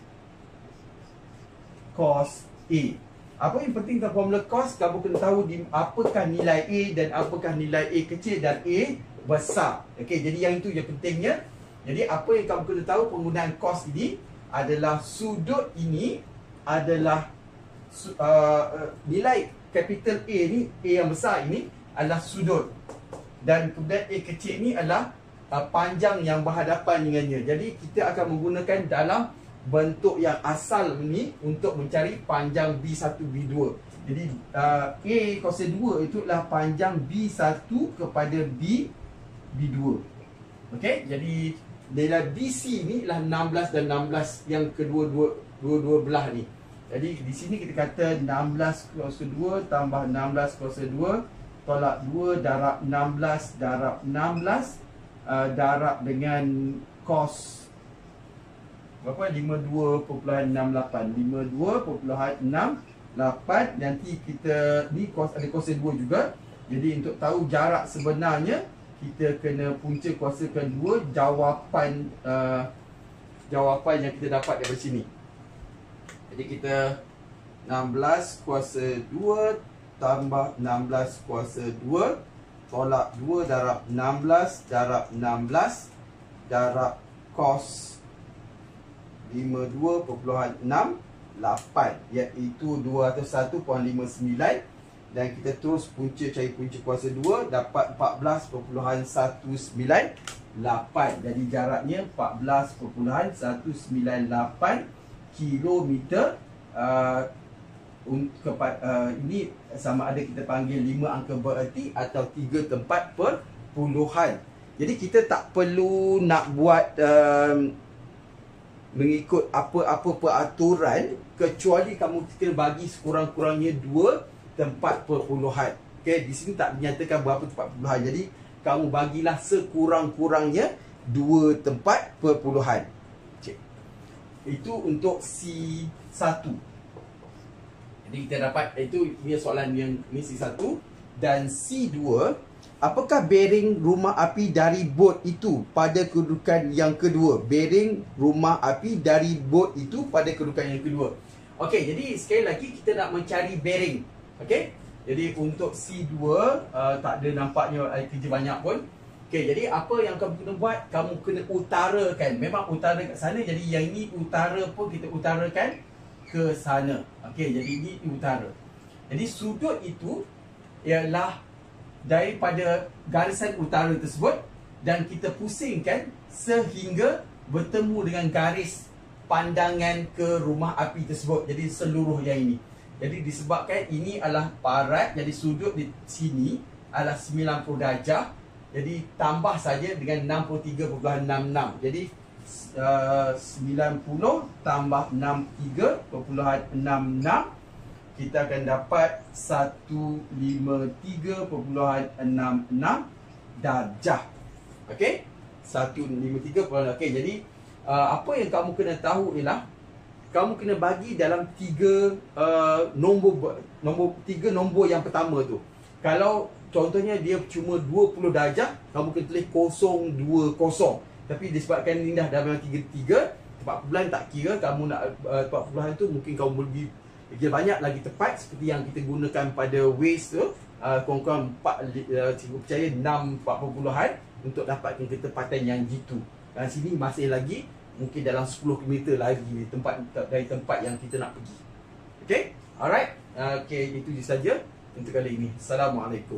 cos A. Apa yang penting dalam formula cos, kamu kena tahu di, apakah nilai A dan apakah nilai A kecil dan A besar. Okey, jadi yang itu yang pentingnya. Jadi apa yang kamu kena tahu penggunaan cos ini adalah sudut ini adalah uh, nilai capital A ni, A yang besar ini adalah sudut. Dan kemudian A kecil ini adalah uh, panjang yang berhadapan dengannya. Jadi kita akan menggunakan dalam bentuk yang asal ni untuk mencari panjang B satu, B dua. Jadi uh, A kuasa dua itu adalah panjang B satu kepada B, B dua. Okey, jadi nilai B C ni adalah enam belas dan enam belas yang kedua-dua dua-dua belah ni. Jadi di sini kita kata enam belas kuasa dua tambah enam belas kuasa dua tolak dua darab enam belas darab enam belas uh, darab dengan cos berapa? lima puluh dua perpuluhan enam lapan. lima puluh dua perpuluhan enam lapan. Nanti kita ni cos ada kuasa dua juga. Jadi untuk tahu jarak sebenarnya kita kena punca kuasakan dua jawapan uh, jawapan yang kita dapat daripada sini. Jadi kita enam belas kuasa dua tambah enam belas kuasa dua tolak dua darab enam belas darab enam belas darab cos lima puluh dua perpuluhan enam lapan, iaitu dua ratus satu perpuluhan lima sembilan. Dan kita terus punca, cari punca kuasa dua, dapat empat belas perpuluhan satu sembilan lapan. Jadi jaraknya empat belas perpuluhan satu sembilan lapan kilometer. uh, kepa, uh, Ini sama ada kita panggil lima angka bererti atau tiga tempat per puluhan. Jadi kita tak perlu nak buat um, mengikut apa-apa peraturan, kecuali kamu kena bagi sekurang-kurangnya dua tempat perpuluhan. Okey, di sini tak dinyatakan berapa tempat perpuluhan. Jadi kamu bagilah sekurang-kurangnya dua tempat perpuluhan. Cik. Itu untuk C satu. Jadi kita dapat, itu dia soalan yang ni C satu. Dan C dua, apakah bearing rumah api dari bot itu pada kedudukan yang kedua? Bearing rumah api dari bot itu pada kedudukan yang kedua. Okey, jadi sekali lagi kita nak mencari bearing. Okey, jadi untuk C dua uh, tak ada nampaknya ada kerja banyak pun. Okey, jadi apa yang kamu kena buat? Kamu kena utarakan. Memang utara kat sana, jadi yang ini utara pun kita utarakan ke sana. Okey, jadi ini utara. Jadi sudut itu ialah daripada garisan utara tersebut dan kita pusingkan sehingga bertemu dengan garis pandangan ke rumah api tersebut. Jadi seluruh yang ini. Jadi disebabkan ini adalah parat, jadi sudut di sini adalah sembilan puluh darjah. Jadi tambah saja dengan enam puluh tiga perpuluhan enam enam. Jadi uh, sembilan puluh tambah enam puluh tiga perpuluhan enam enam, kita akan dapat seratus lima puluh tiga perpuluhan enam enam darjah. Okey? seratus lima puluh tiga perpuluhan enam. Okey, jadi uh, apa yang kamu kena tahu ialah kamu kena bagi dalam tiga uh, nombor nombor tiga nombor yang pertama tu. Kalau contohnya dia cuma dua puluh darjah, kamu kena tulis kosong dua kosong. Tapi disebabkan ini dah dalam tiga tiga, tempat perpuluhan tak kira. Kamu nak uh, tempat perpuluhan tu mungkin kamu lebih lagi banyak lagi tepat, seperti yang kita gunakan pada waste tu. Uh, kurang-kurang empat, uh, cikgu percaya enam empat perpuluhan untuk dapatkan ketepatan yang jitu. Dan sini masih lagi mungkin dalam sepuluh kilometer lagi tempat dari tempat yang kita nak pergi. Okey? Alright. Uh, Okey, itu saja untuk kali ini. Assalamualaikum.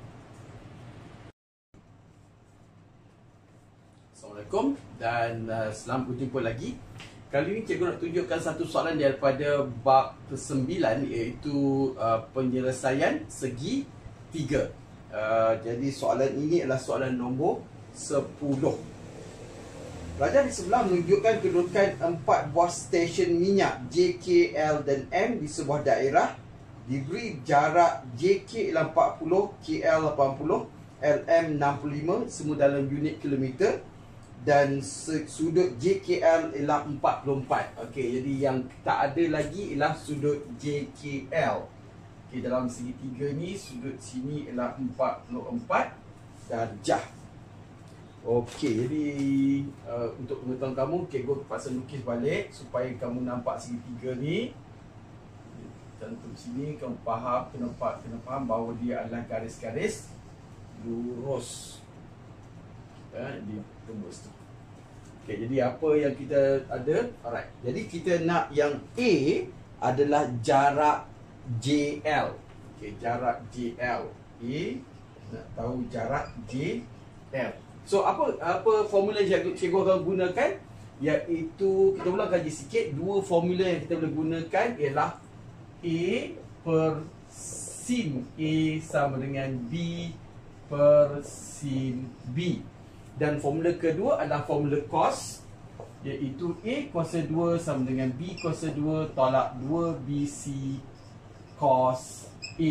Assalamualaikum dan uh, selamat berjumpa lagi. Kali ini cikgu nak tunjukkan satu soalan daripada bab kesembilan, iaitu uh, penyelesaian segi tiga. Uh, jadi soalan ini adalah soalan nombor sepuluh. Pelajar di sebelah menunjukkan kedudukan empat buah stesen minyak J, K, L dan M di sebuah daerah. Diberi jarak J K ialah empat puluh, K L lapan puluh, L M enam puluh lima, semua dalam unit kilometer. Dan sudut J K L ialah empat puluh empat. Okey, jadi yang tak ada lagi ialah sudut J K L. Okey, dalam segitiga ni sudut sini ialah empat puluh empat darjah. Okey, jadi uh, untuk pengetahuan kamu, cikgu terpaksa lukis balik supaya kamu nampak segitiga ni. Cantum sini, kamu faham, kena, kena faham bahawa dia adalah garis-garis lurus. Kita di tembus tu. Okey, jadi apa yang kita ada? Alright. Jadi kita nak yang A adalah jarak J L. Okey, jarak J L. A nak tahu jarak J L. So apa apa formula yang cikgu akan gunakan, iaitu kita ulang kaji sikit. Dua formula yang kita boleh gunakan ialah A per sin A sama dengan B per sin B. Dan formula kedua adalah formula cos, iaitu A kuasa dua sama dengan B kuasa dua tolak dua B C cos A.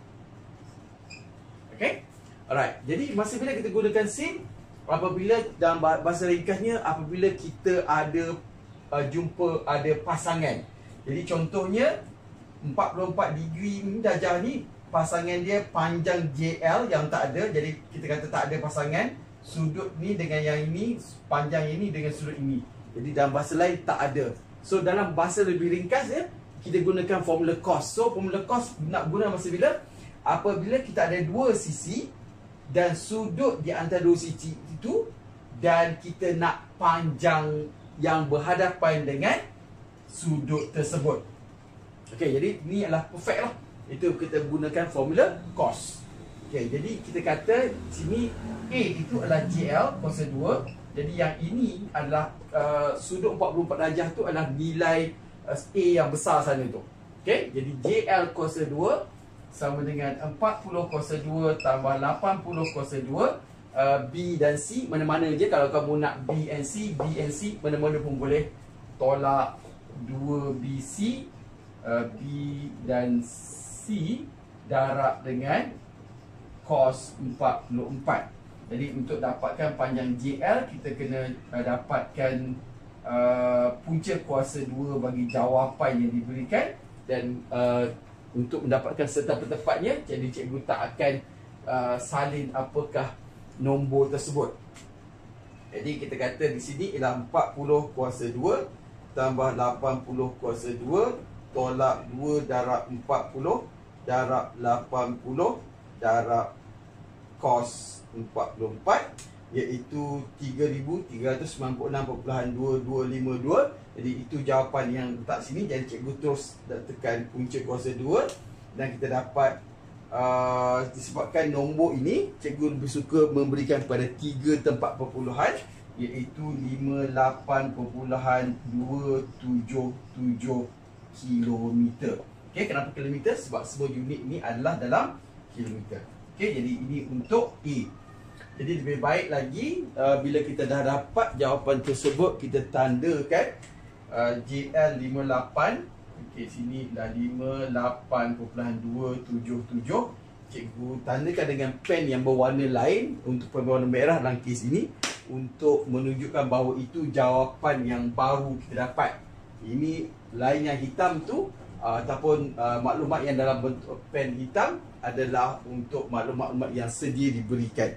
Okay? Alright. Jadi masa bila kita gunakan sin, apabila dalam bahasa ringkasnya, apabila kita ada uh, jumpa ada pasangan. Jadi contohnya empat puluh empat degree darjah ni, pasangan dia panjang J L yang tak ada. Jadi kita kata tak ada pasangan. Sudut ni dengan yang ini, panjang ini dengan sudut ini. Jadi dalam bahasa lain tak ada. So dalam bahasa lebih ringkas ya, kita gunakan formula cos. So formula cos nak guna masa bila? Apabila kita ada dua sisi dan sudut di antara dua sisi itu, dan kita nak panjang yang berhadapan dengan sudut tersebut. Okey, jadi ni adalah perfect lah. Itu kita gunakan formula cos. Okey, jadi kita kata sini A itu adalah J L kuasa dua. Jadi yang ini adalah uh, sudut empat puluh empat darjah tu adalah nilai uh, A yang besar sana tu. Okey, jadi J L kuasa dua sama dengan empat puluh kuasa dua tambah lapan puluh kuasa dua. uh, B dan C mana-mana je. Kalau kamu nak B and C, B and C mana-mana pun boleh. Tolak dua B C, uh, B dan C darab dengan cos empat puluh empat. Jadi untuk dapatkan panjang J L, kita kena uh, dapatkan uh, punca kuasa dua bagi jawapan yang diberikan. Dan uh, untuk mendapatkan serta tepatnya, jadi cikgu tak akan uh, salin apakah nombor tersebut. Jadi kita kata di sini ialah empat puluh kuasa dua tambah lapan puluh kuasa dua tolak dua darab empat puluh darab lapan puluh darab cos empat puluh empat, iaitu tiga ribu tiga ratus sembilan puluh enam perpuluhan dua dua lima dua. Jadi itu jawapan yang letak sini. Jadi cikgu terus tekan punca kuasa dua dan kita dapat uh, disebabkan nombor ini cikgu lebih suka memberikan pada tiga tempat perpuluhan, iaitu lima puluh lapan perpuluhan dua tujuh tujuh kilometer. Okey, kenapa kilometer? Sebab semua unit ini adalah dalam kilometer. Okey, jadi ini untuk A. Jadi lebih baik lagi uh, bila kita dah dapat jawapan tersebut, kita tandakan uh, J L lima puluh lapan. Okey, sini dah lima puluh lapan perpuluhan dua tujuh tujuh. Cikgu tandakan dengan pen yang berwarna lain untuk berwarna merah dalam kes ini, untuk menunjukkan bahawa itu jawapan yang baru kita dapat. Ini lain yang hitam tu uh, ataupun uh, maklumat yang dalam bentuk pen hitam adalah untuk maklumat-maklumat yang sedia diberikan.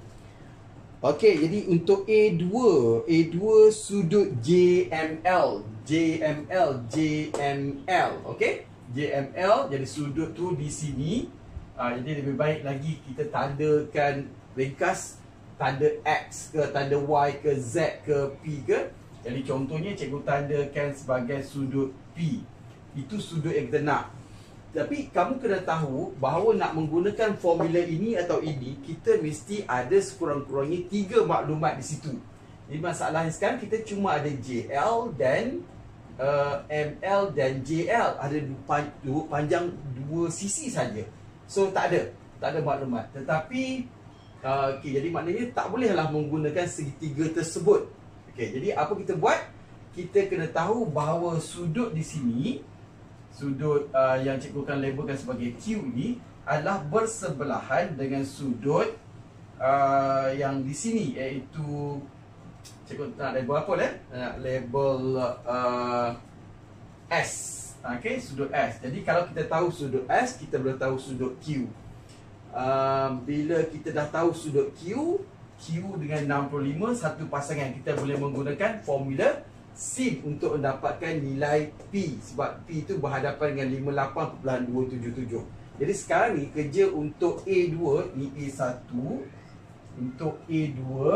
Okey, jadi untuk A dua, A dua sudut J M L, J M L, J M L, okey? J M L, jadi sudut tu di sini. Uh, jadi lebih baik lagi kita tandakan ringkas, tanda X ke, tanda Y ke, Z ke, P ke. Jadi contohnya cikgu tandakan sebagai sudut P. P Itu sudut yang kita nak. Tapi kamu kena tahu bahawa nak menggunakan formula ini atau ini, kita mesti ada sekurang-kurangnya tiga maklumat di situ. Jadi masalahnya sekarang kita cuma ada J L dan uh, M L dan J L. Ada dua, panjang dua sisi saja. So tak ada, tak ada maklumat. Tetapi uh, okay, jadi maknanya tak bolehlah menggunakan segitiga tersebut. Okay, jadi apa kita buat? Kita kena tahu bahawa sudut di sini, sudut uh, yang cikgu akan labelkan sebagai Q ni adalah bersebelahan dengan sudut uh, yang di sini, iaitu cikgu nak label apa lah? Nak label uh, S. Okay, sudut S. Jadi kalau kita tahu sudut S, kita boleh tahu sudut Q. uh, Bila kita dah tahu sudut Q, Q dengan enam puluh lima satu pasangan, kita boleh menggunakan formula sin untuk mendapatkan nilai P. Sebab P itu berhadapan dengan lima puluh lapan perpuluhan dua tujuh tujuh. Jadi sekarang ni kerja untuk A dua, ni A satu. Untuk A dua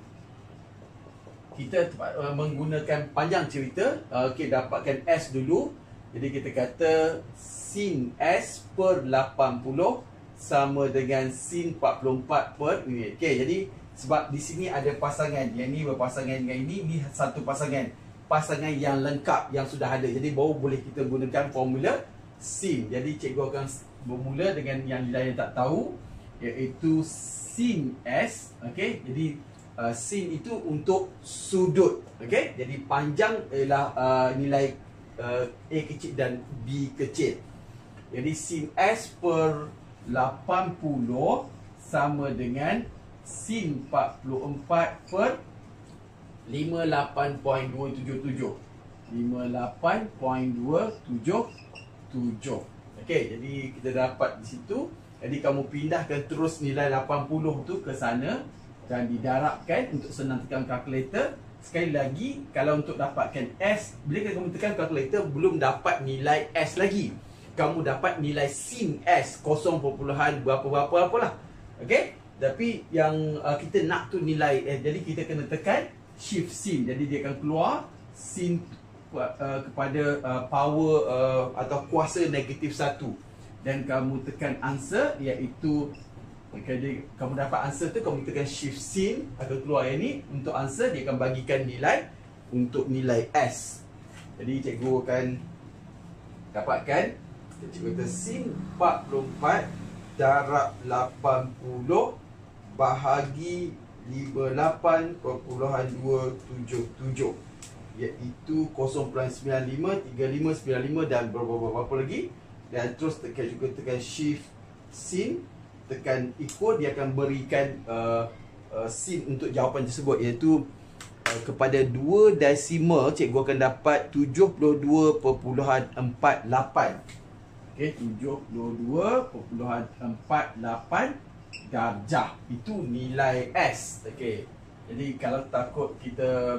kita uh, menggunakan panjang cerita. uh, Okey, dapatkan S dulu. Jadi kita kata sin S per lapan puluh sama dengan sin empat puluh empat per minit. Okey, jadi sebab di sini ada pasangan, yang ni berpasangan dengan ini, ni satu pasangan. Pasangan yang lengkap, yang sudah ada. Jadi baru boleh kita gunakan formula sin. Jadi cikgu akan bermula dengan yang nilai yang tak tahu, iaitu sin S. Okey, jadi uh, sin itu untuk sudut. Okey, jadi panjang ialah uh, nilai uh, A kecil dan B kecil. Jadi sin S per lapan puluh sama dengan sin empat puluh empat per lima puluh lapan perpuluhan dua tujuh tujuh. lima puluh lapan perpuluhan dua tujuh tujuh. Okey, jadi kita dapat di situ. Jadi kamu pindahkan terus nilai lapan puluh tu ke sana dan didarabkan untuk senang tekan kalkulator. Sekali lagi, kalau untuk dapatkan S, bila kamu tekan kalkulator belum dapat nilai S lagi. Kamu dapat nilai sin S kosong perpuluhan berapa-berapa apalah. Okey? Tapi yang uh, kita nak tu nilai S. Jadi kita kena tekan shift sin. Jadi dia akan keluar sin uh, kepada uh, power uh, atau kuasa negatif satu. Dan kamu tekan answer, iaitu okay, kamu dapat answer tu, kamu tekan shift sin, akan keluar yang ni. Untuk answer dia akan bagikan nilai untuk nilai S. Jadi cikgu akan dapatkan, cikgu kata sin empat puluh empat darab lapan puluh bahagi lima puluh lapan perpuluhan dua tujuh tujuh, iaitu kosong perpuluhan sembilan lima, tiga lima, sembilan lima dan berapa-berapa lagi. Dan terus tekan juga tekan shift sin, tekan equal, dia akan berikan uh, uh, sin untuk jawapan tersebut, iaitu uh, kepada dua desimal cikgu akan dapat tujuh puluh dua perpuluhan empat lapan. Okey, tujuh puluh dua perpuluhan empat lapan darjah. Itu nilai S. Okey. Jadi kalau takut kita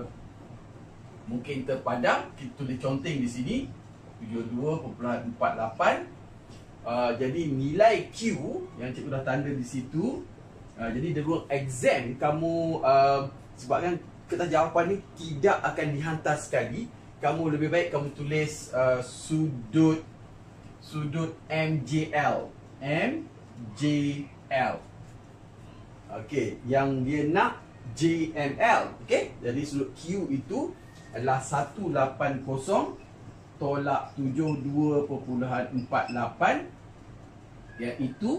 mungkin terpadam, kita tulis conteng di sini tujuh puluh dua perpuluhan empat lapan. Uh, jadi nilai Q yang cikgu dah tanda di situ. Uh, jadi di ruang exam kamu uh, sebabkan kertas jawapan ni tidak akan dihantar sekali, kamu lebih baik kamu tulis uh, sudut sudut M J L. M J L. Okey, yang dia nak J M L. Okey, jadi sudut Q itu adalah seratus lapan puluh tolak tujuh puluh dua perpuluhan empat lapan, iaitu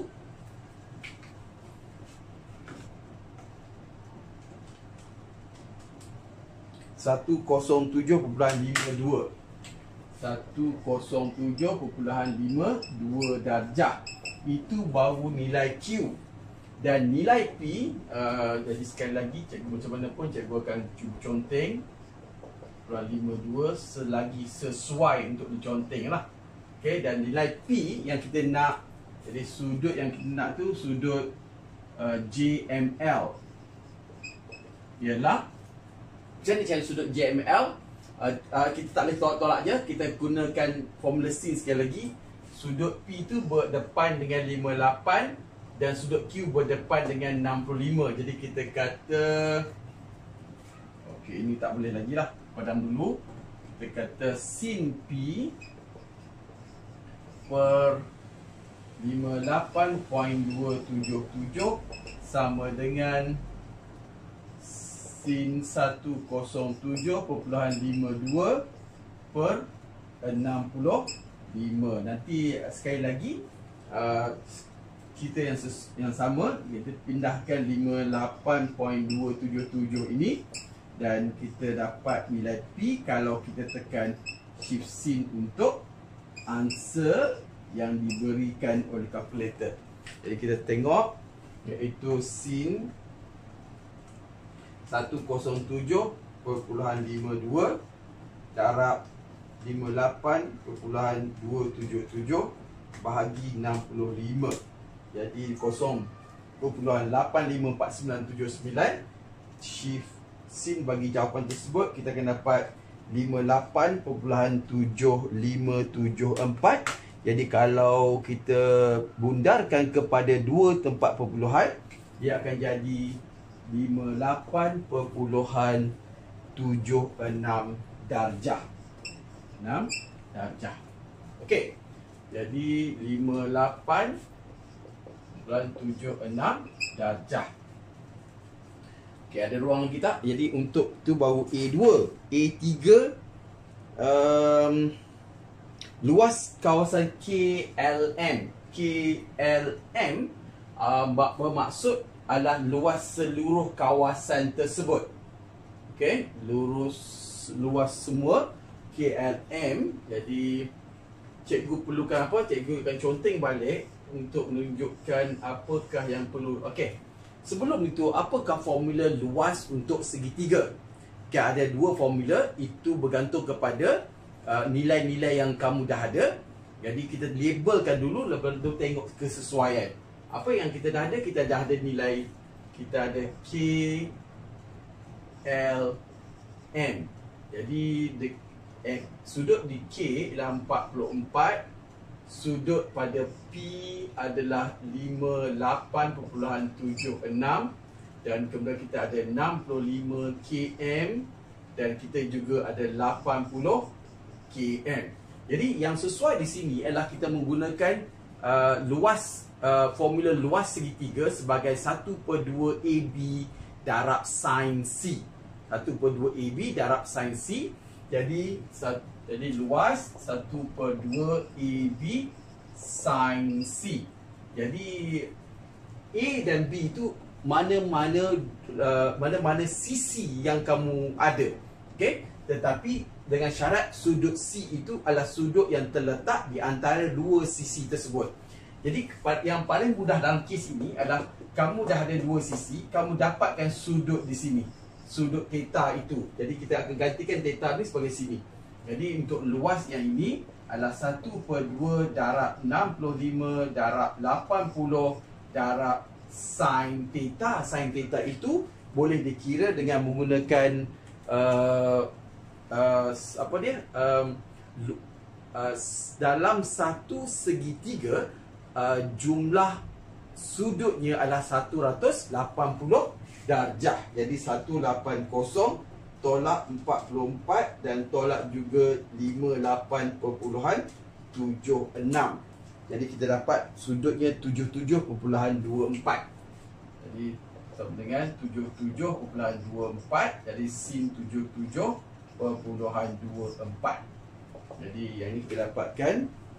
seratus tujuh perpuluhan lima dua. seratus tujuh perpuluhan lima dua darjah. Itu baru nilai Q. Dan nilai P, uh, jadi sekali lagi cikgu macam mana pun cikgu akan cuba conteng lima puluh dua selagi sesuai untuk diconteng lah. Okay, dan nilai P yang kita nak, jadi sudut yang kita nak tu sudut uh, J M L ialah, macam mana cari sudut J M L? Uh, uh, kita tak boleh tolak-tolak je, kita gunakan formula sin sekali lagi. Sudut P tu berdepan dengan lima puluh lapan dan sudut Q berdepan dengan enam puluh lima. Jadi kita kata, okey, ini tak boleh lagi lah, padam dulu. Kita kata sin P per lima puluh lapan perpuluhan dua tujuh tujuh sama dengan sin seratus tujuh perpuluhan lima dua per enam puluh lima. Nanti sekali lagi uh, kita yang ses, yang sama, kita pindahkan lima puluh lapan perpuluhan dua tujuh tujuh ini dan kita dapat nilai P kalau kita tekan shift sin untuk answer yang diberikan oleh kalkulator. Jadi kita tengok iaitu sin seratus tujuh perpuluhan lima dua darab lima puluh lapan perpuluhan dua tujuh tujuh bahagi enam puluh lima. Jadi kosong perpuluhan lapan lima empat sembilan tujuh sembilan. Shift sin bagi jawapan tersebut, kita akan dapat lima puluh lapan perpuluhan tujuh lima tujuh empat. Jadi kalau kita bundarkan kepada dua tempat perpuluhan, dia akan jadi lima puluh lapan perpuluhan tujuh enam darjah. enam darjah. Okey. Jadi lima puluh lapan perpuluhan tujuh enam darjah. Okey, ada ruang lagi tak? Jadi untuk tu baru A dua. A tiga um, luas kawasan K L M. K L M uh, bermaksud adalah luas seluruh kawasan tersebut. Okey, lurus luas semua K L M. Jadi cikgu perlukan apa? Cikgu akan conteng balik untuk menunjukkan apakah yang perlu. Okey. Sebelum itu, apakah formula luas untuk segitiga? Okay, ada dua formula. Itu bergantung kepada uh, nilai-nilai yang kamu dah ada. Jadi kita labelkan dulu, lepas tu tengok kesesuaian. Apa yang kita dah ada? Kita dah ada nilai. Kita ada K L M. Jadi de, eh, sudut di K ialah empat puluh empat. Sudut pada P adalah lima puluh lapan perpuluhan tujuh enam. Dan kemudian kita ada enam puluh lima kilometer. Dan kita juga ada lapan puluh kilometer. Jadi yang sesuai di sini adalah kita menggunakan uh, luas uh, formula luas segitiga sebagai satu per dua A B darab sin C. satu per dua A B darab sin C. Jadi jadi luas satu per dua A B sin C. Jadi A dan B itu mana-mana uh, mana-mana sisi yang kamu ada. Okey, tetapi dengan syarat sudut C itu adalah sudut yang terletak di antara dua sisi tersebut. Jadi yang paling mudah dalam kes ini adalah kamu dah ada dua sisi, kamu dapatkan sudut di sini. Sudut theta itu. Jadi kita akan gantikan theta ni sebagai sini. Jadi untuk luas yang ini adalah satu per dua darab enam puluh lima darab lapan puluh darab sin theta. Sin theta itu boleh dikira dengan menggunakan uh, uh, apa dia? Um, uh, dalam satu segitiga uh, jumlah sudutnya adalah seratus lapan puluh darjah. Jadi seratus lapan puluh tolak empat puluh empat dan tolak juga lima puluh lapan perpuluhan tujuh enam. Jadi kita dapat sudutnya tujuh puluh tujuh perpuluhan dua empat. Jadi sama dengan tujuh puluh tujuh perpuluhan dua empat. Jadi sin tujuh puluh tujuh perpuluhan dua empat. Jadi yang ini kita dapatkan.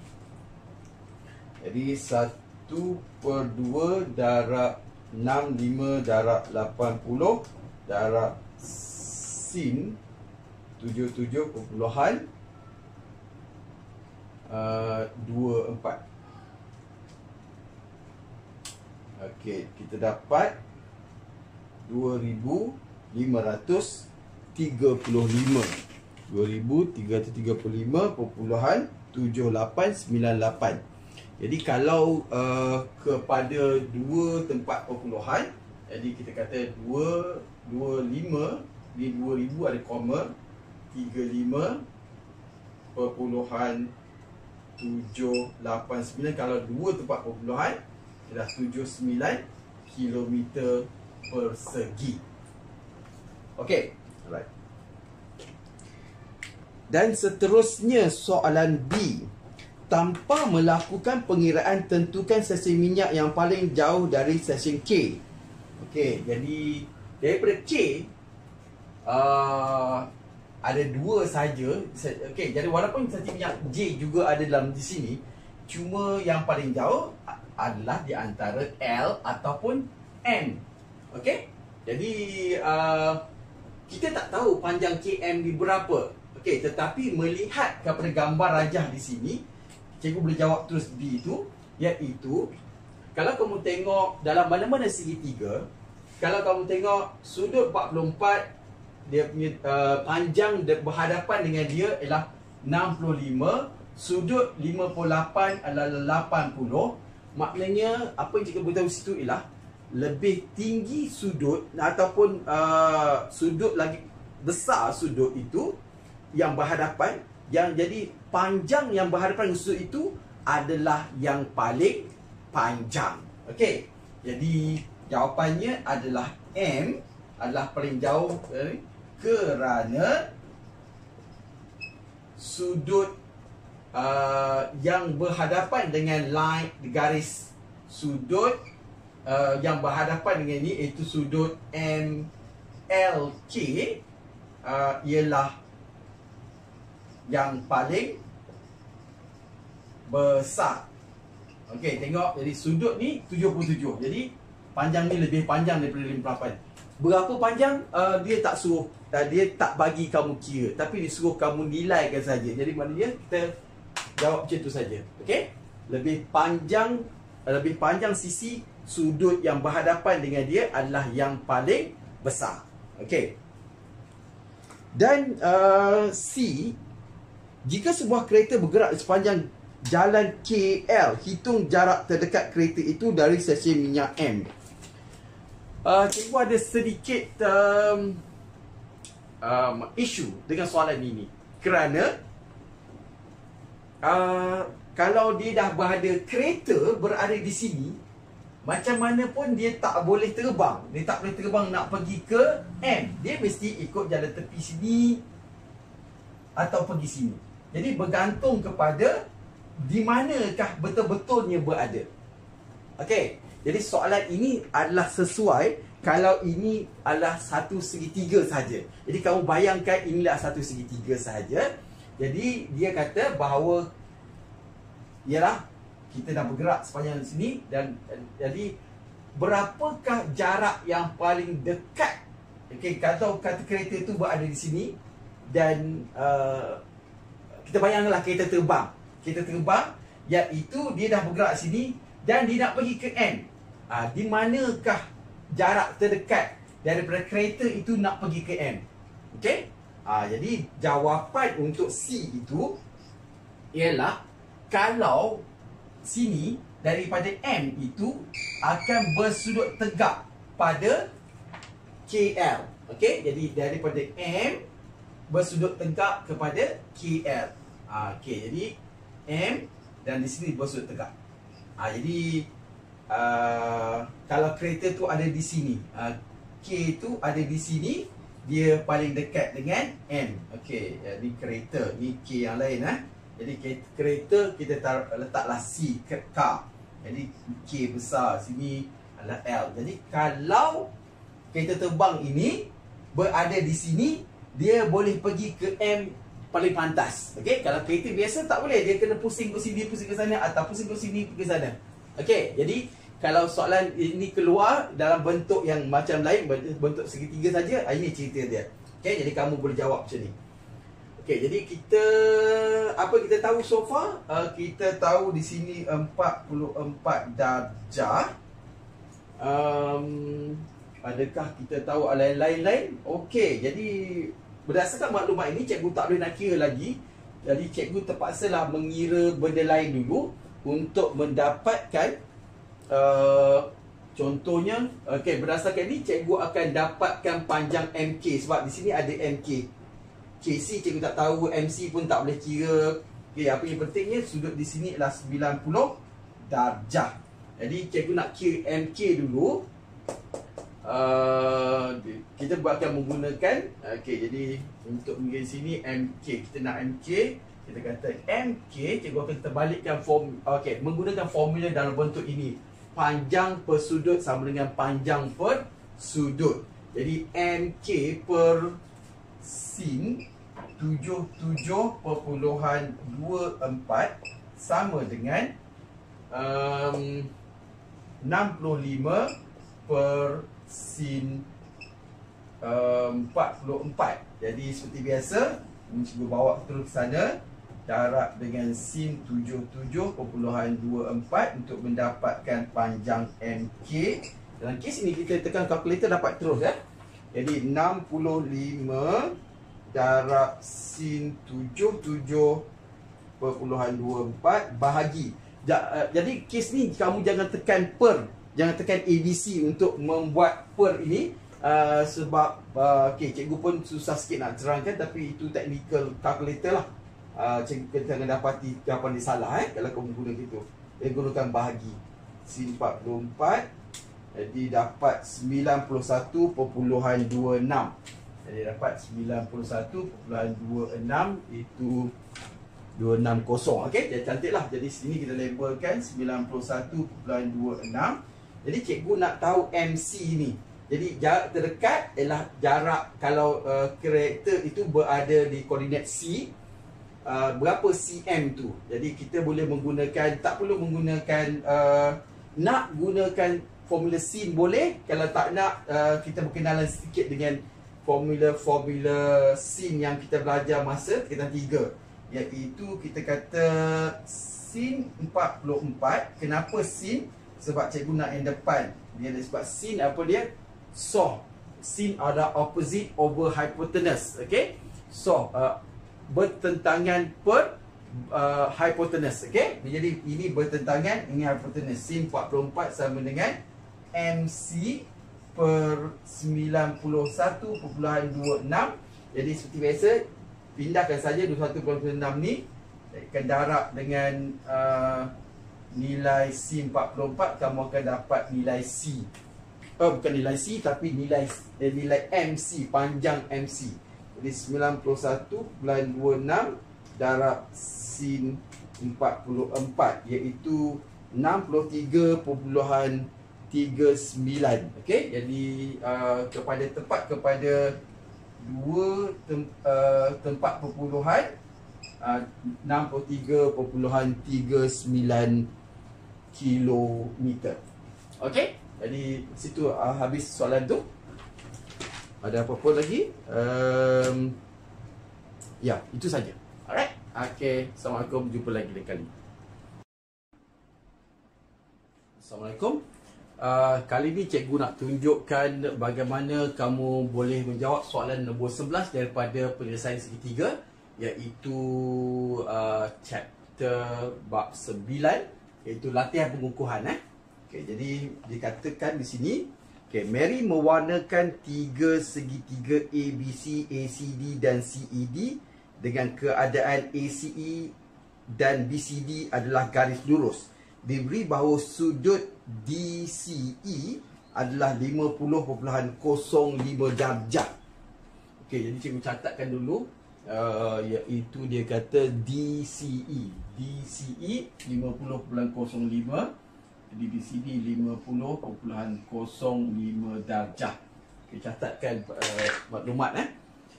Jadi satu per dua darab enam puluh lima darab lapan puluh darab sin tujuh puluh tujuh perpuluhan dua empat. Okey, kita dapat dua ribu lima ratus tiga puluh lima. dua ribu tiga ratus tiga puluh lima perpuluhan tujuh lapan sembilan lapan. Jadi kalau uh, kepada dua tempat perpuluhan, jadi kita kata dua dua lima, ni dua ribu ada koma, tiga puluh lima perpuluhan tujuh lapan sembilan. Kalau dua tempat perpuluhan adalah tujuh puluh sembilan kilometer persegi. Okey, alright. Dan seterusnya soalan B. tanpa melakukan pengiraan, tentukan stesen minyak yang paling jauh dari stesen K. Okey, jadi daripada K uh, ada dua saja. Okey, jadi walaupun stesen minyak J juga ada dalam di sini, cuma yang paling jauh adalah di antara L ataupun M. Okey, jadi uh, kita tak tahu panjang K M ni berapa. Okey, tetapi melihat kepada gambar rajah di sini, cikgu boleh jawab terus B itu, iaitu kalau kamu tengok dalam mana-mana segitiga, kalau kamu tengok sudut empat puluh empat, dia punya uh, panjang berhadapan dengan dia ialah enam puluh lima, sudut lima puluh lapan adalah lapan puluh. Maknanya apa yang cikgu beritahu situ ialah lebih tinggi sudut ataupun uh, sudut lagi besar sudut itu yang berhadapan, yang jadi panjang yang berhadapan dengan sudut itu adalah yang paling panjang. Okey, jadi jawapannya adalah M adalah paling jauh eh, kerana sudut uh, yang berhadapan dengan line garis sudut uh, yang berhadapan dengan ini, iaitu sudut M L K uh, ialah yang paling besar. Okey, tengok, jadi sudut ni tujuh puluh tujuh. Jadi panjang ni lebih panjang daripada lima puluh lapan. Berapa panjang? Uh, dia tak suruh, uh, dia tak bagi kamu kira, tapi dia suruh kamu nilaikan saja. Jadi maknanya kita jawab macam tu saja. Okey? Lebih panjang, uh, lebih panjang sisi sudut yang berhadapan dengan dia adalah yang paling besar. Okey. Dan uh, C, jika sebuah kereta bergerak di sepanjang jalan K L, hitung jarak terdekat kereta itu dari stesen minyak M. Uh, cikgu ada sedikit um, um, isu dengan soalan ini, kerana uh, kalau dia dah berada, kereta berada di sini, macam mana pun dia tak boleh terbang. Dia tak boleh terbang nak pergi ke M. Dia mesti ikut jalan tepi sini atau pergi sini. Jadi bergantung kepada di manakah betul-betulnya berada. Okey, jadi soalan ini adalah sesuai kalau ini adalah satu segitiga saja. Jadi kamu bayangkan inilah satu segitiga saja. Jadi dia kata bahawa ialah kita dah bergerak sepanjang sini, dan jadi berapakah jarak yang paling dekat? Okey, kalau kata kereta itu berada di sini dan uh, kita bayangkanlah kereta terbang. Kereta terbang, iaitu dia dah bergerak sini dan dia nak pergi ke M. Ha, di manakah jarak terdekat daripada kereta itu nak pergi ke M? Okey? Ha, jadi jawapan untuk C itu ialah kalau sini daripada M itu akan bersudut tegak pada K L. Okey? Jadi daripada M bersudut tegak kepada K L. Ha, okey, jadi M dan di sini bersudut tegak. Ha, jadi uh, kalau kereta tu ada di sini, uh, K tu ada di sini, dia paling dekat dengan M. Okey, jadi kereta ni K yang lain eh. Jadi kereta kita tar, letaklah C, car. Jadi K besar, sini adalah L. Jadi kalau kereta terbang ini berada di sini, dia boleh pergi ke M paling pantas. Okey, kalau kereta biasa tak boleh, dia kena pusing ke sini, pusing ke sana, atau pusing ke sini, ke sana. Okey, jadi kalau soalan ini keluar dalam bentuk yang macam lain, bentuk segitiga saja, ini cerita dia. Okey, jadi kamu boleh jawab macam ni. Okey, jadi kita apa kita tahu so far? Uh, kita tahu di sini empat puluh empat darjah. Um, adakah kita tahu lain-lain? Okey, jadi berdasarkan maklumat ini, cikgu tak boleh nak kira lagi. Jadi cikgu terpaksalah mengira benda lain dulu untuk mendapatkan uh, contohnya. Okey, berdasarkan ini cikgu akan dapatkan panjang M K, sebab di sini ada M K. K C cikgu tak tahu, M C pun tak boleh kira. Okey, apa yang pentingnya sudut di sini adalah sembilan puluh darjah. Jadi cikgu nak kira M K dulu. Uh, kita akan menggunakan, okey, jadi untuk mengira sini M K, kita nak M K, kita kata M K, cikgu akan terbalikkan form, okey, menggunakan formula dalam bentuk ini. Panjang per sudut sama dengan panjang per sudut. Jadi M K per sin tujuh puluh tujuh perpuluhan dua empat sama dengan um, enam puluh lima per sin um, empat puluh empat. Jadi seperti biasa, cikgu bawa terus ke sana, darab dengan sin tujuh puluh tujuh perpuluhan dua empat untuk mendapatkan panjang M K. Dalam kes ini kita tekan kalkulator dapat terus ya. Jadi enam puluh lima darab sin tujuh puluh tujuh perpuluhan dua empat bahagi. Jadi kes ni kamu jangan tekan per, jangan tekan A B C untuk membuat per ini. Uh, sebab uh, okay, cikgu pun susah sikit nak terangkan, tapi itu technical calculator lah. Uh, cikgu jangan dapati jawapan dia salah eh, kalau kamu guna gitu. Dia gunakan bahagi sin empat puluh empat, jadi dapat sembilan puluh satu perpuluhan dua enam. Jadi dapat sembilan puluh satu perpuluhan dua enam, itu dua enam kosong. Okey, jadi cantik lah. Jadi sini kita labelkan sembilan puluh satu perpuluhan dua enam. Jadi cikgu nak tahu M C ni. Jadi jarak terdekat ialah jarak kalau uh, karakter itu berada di koordinat C, uh, berapa cm tu. Jadi kita boleh menggunakan, tak perlu menggunakan uh, nak gunakan formula sin boleh. Kalau tak nak, uh, kita berkenalan sedikit dengan formula-formula sin yang kita belajar masa tingkatan tiga, iaitu kita kata sin empat puluh empat. Kenapa sin? Sebab cikgu nak yang depan. Dia ada sebab sin apa dia? So, sin ada opposite over hypotenuse. Okay, so uh, bertentangan per uh, hypotenuse. Okay, jadi ini bertentangan, ini hypotenuse. Sin empat puluh empat sama dengan M C per sembilan puluh satu perpuluhan dua enam. Jadi seperti biasa, pindahkan saja dua puluh satu perpuluhan enam ni, akan darab dengan uh, nilai sin empat puluh empat, kamu akan dapat nilai C. Oh, bukan nilai C, tapi nilai eh, nilai M C, panjang M C. Jadi sembilan puluh satu perpuluhan dua enam darab sin empat puluh empat, iaitu enam puluh tiga perpuluhan tiga sembilan. Okey, jadi uh, kepada tepat kepada dua tem, uh, tempat perpuluhan uh, enam puluh tiga perpuluhan tiga sembilan kilometer. Okey, jadi situ uh, habis soalan tu. Ada apa-apa lagi? Um, ya, itu saja. Alright. Okey, Assalamualaikum. Jumpa lagi lain kali. Assalamualaikum. Uh, kali ni cikgu nak tunjukkan bagaimana kamu boleh menjawab soalan nombor sebelas daripada penyelesaian segitiga, iaitu uh, chapter bab sembilan, iaitu latihan pengukuhan. Eh? Okay, jadi dikatakan di sini, okay, Mary mewarnakan tiga segitiga A B C, A C D dan C E D dengan keadaan A C E dan B C D adalah garis lurus. Diberi bahawa sudut D C E adalah lima puluh perpuluhan kosong lima darjah. Okey, jadi cikgu catatkan dulu, uh, iaitu dia kata D C E. D C E lima puluh perpuluhan kosong lima. Jadi di sini lima puluh perpuluhan kosong lima darjah. Okey, catatkan uh, maklumat eh.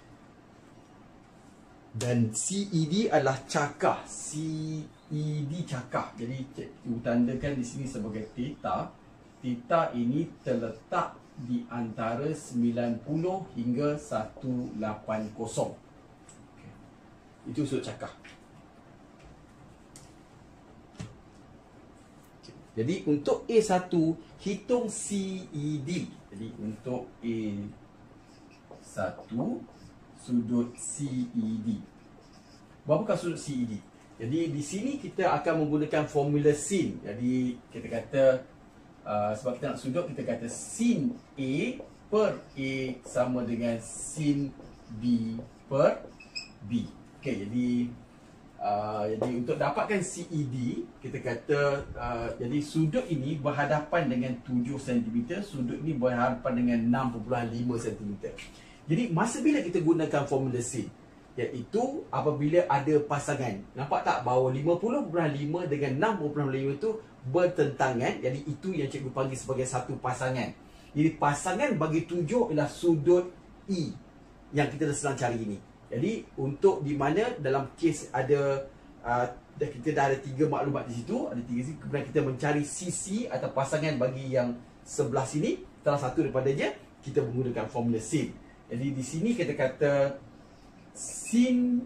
Dan C E D adalah cakah. C E D cakah. Jadi cikgu tandakan di sini sebagai theta. Theta ini terletak di antara sembilan puluh hingga seratus lapan puluh. Okay. Itu sudut cakah. Okay. Jadi untuk A satu, hitung C E D. Jadi untuk A satu, sudut C E D. Berapakah sudut C E D? Jadi di sini kita akan menggunakan formula sin. Jadi kita kata uh, sebab kita nak sudut, kita kata sin A per A sama dengan sin B per B. Okey, jadi uh, jadi untuk dapatkan C E D, kita kata uh, jadi sudut ini berhadapan dengan tujuh sentimeter, sudut ini berhadapan dengan enam perpuluhan lima sentimeter. Jadi masa bila kita gunakan formula sin? Iaitu apabila ada pasangan. Nampak tak bahawa lima puluh perpuluhan lima dengan enam puluh perpuluhan lima itu bertentangan. Jadi itu yang cikgu panggil sebagai satu pasangan. Jadi pasangan bagi tujuh ialah sudut E yang kita dah sedang cari ini. Jadi untuk di mana dalam kes ada uh, kita dah ada tiga maklumat di situ, ada tiga sisi, kemudian kita mencari sisi atau pasangan bagi yang sebelah sini, salah satu daripadanya kita menggunakan formula sin. Jadi di sini kita kata sin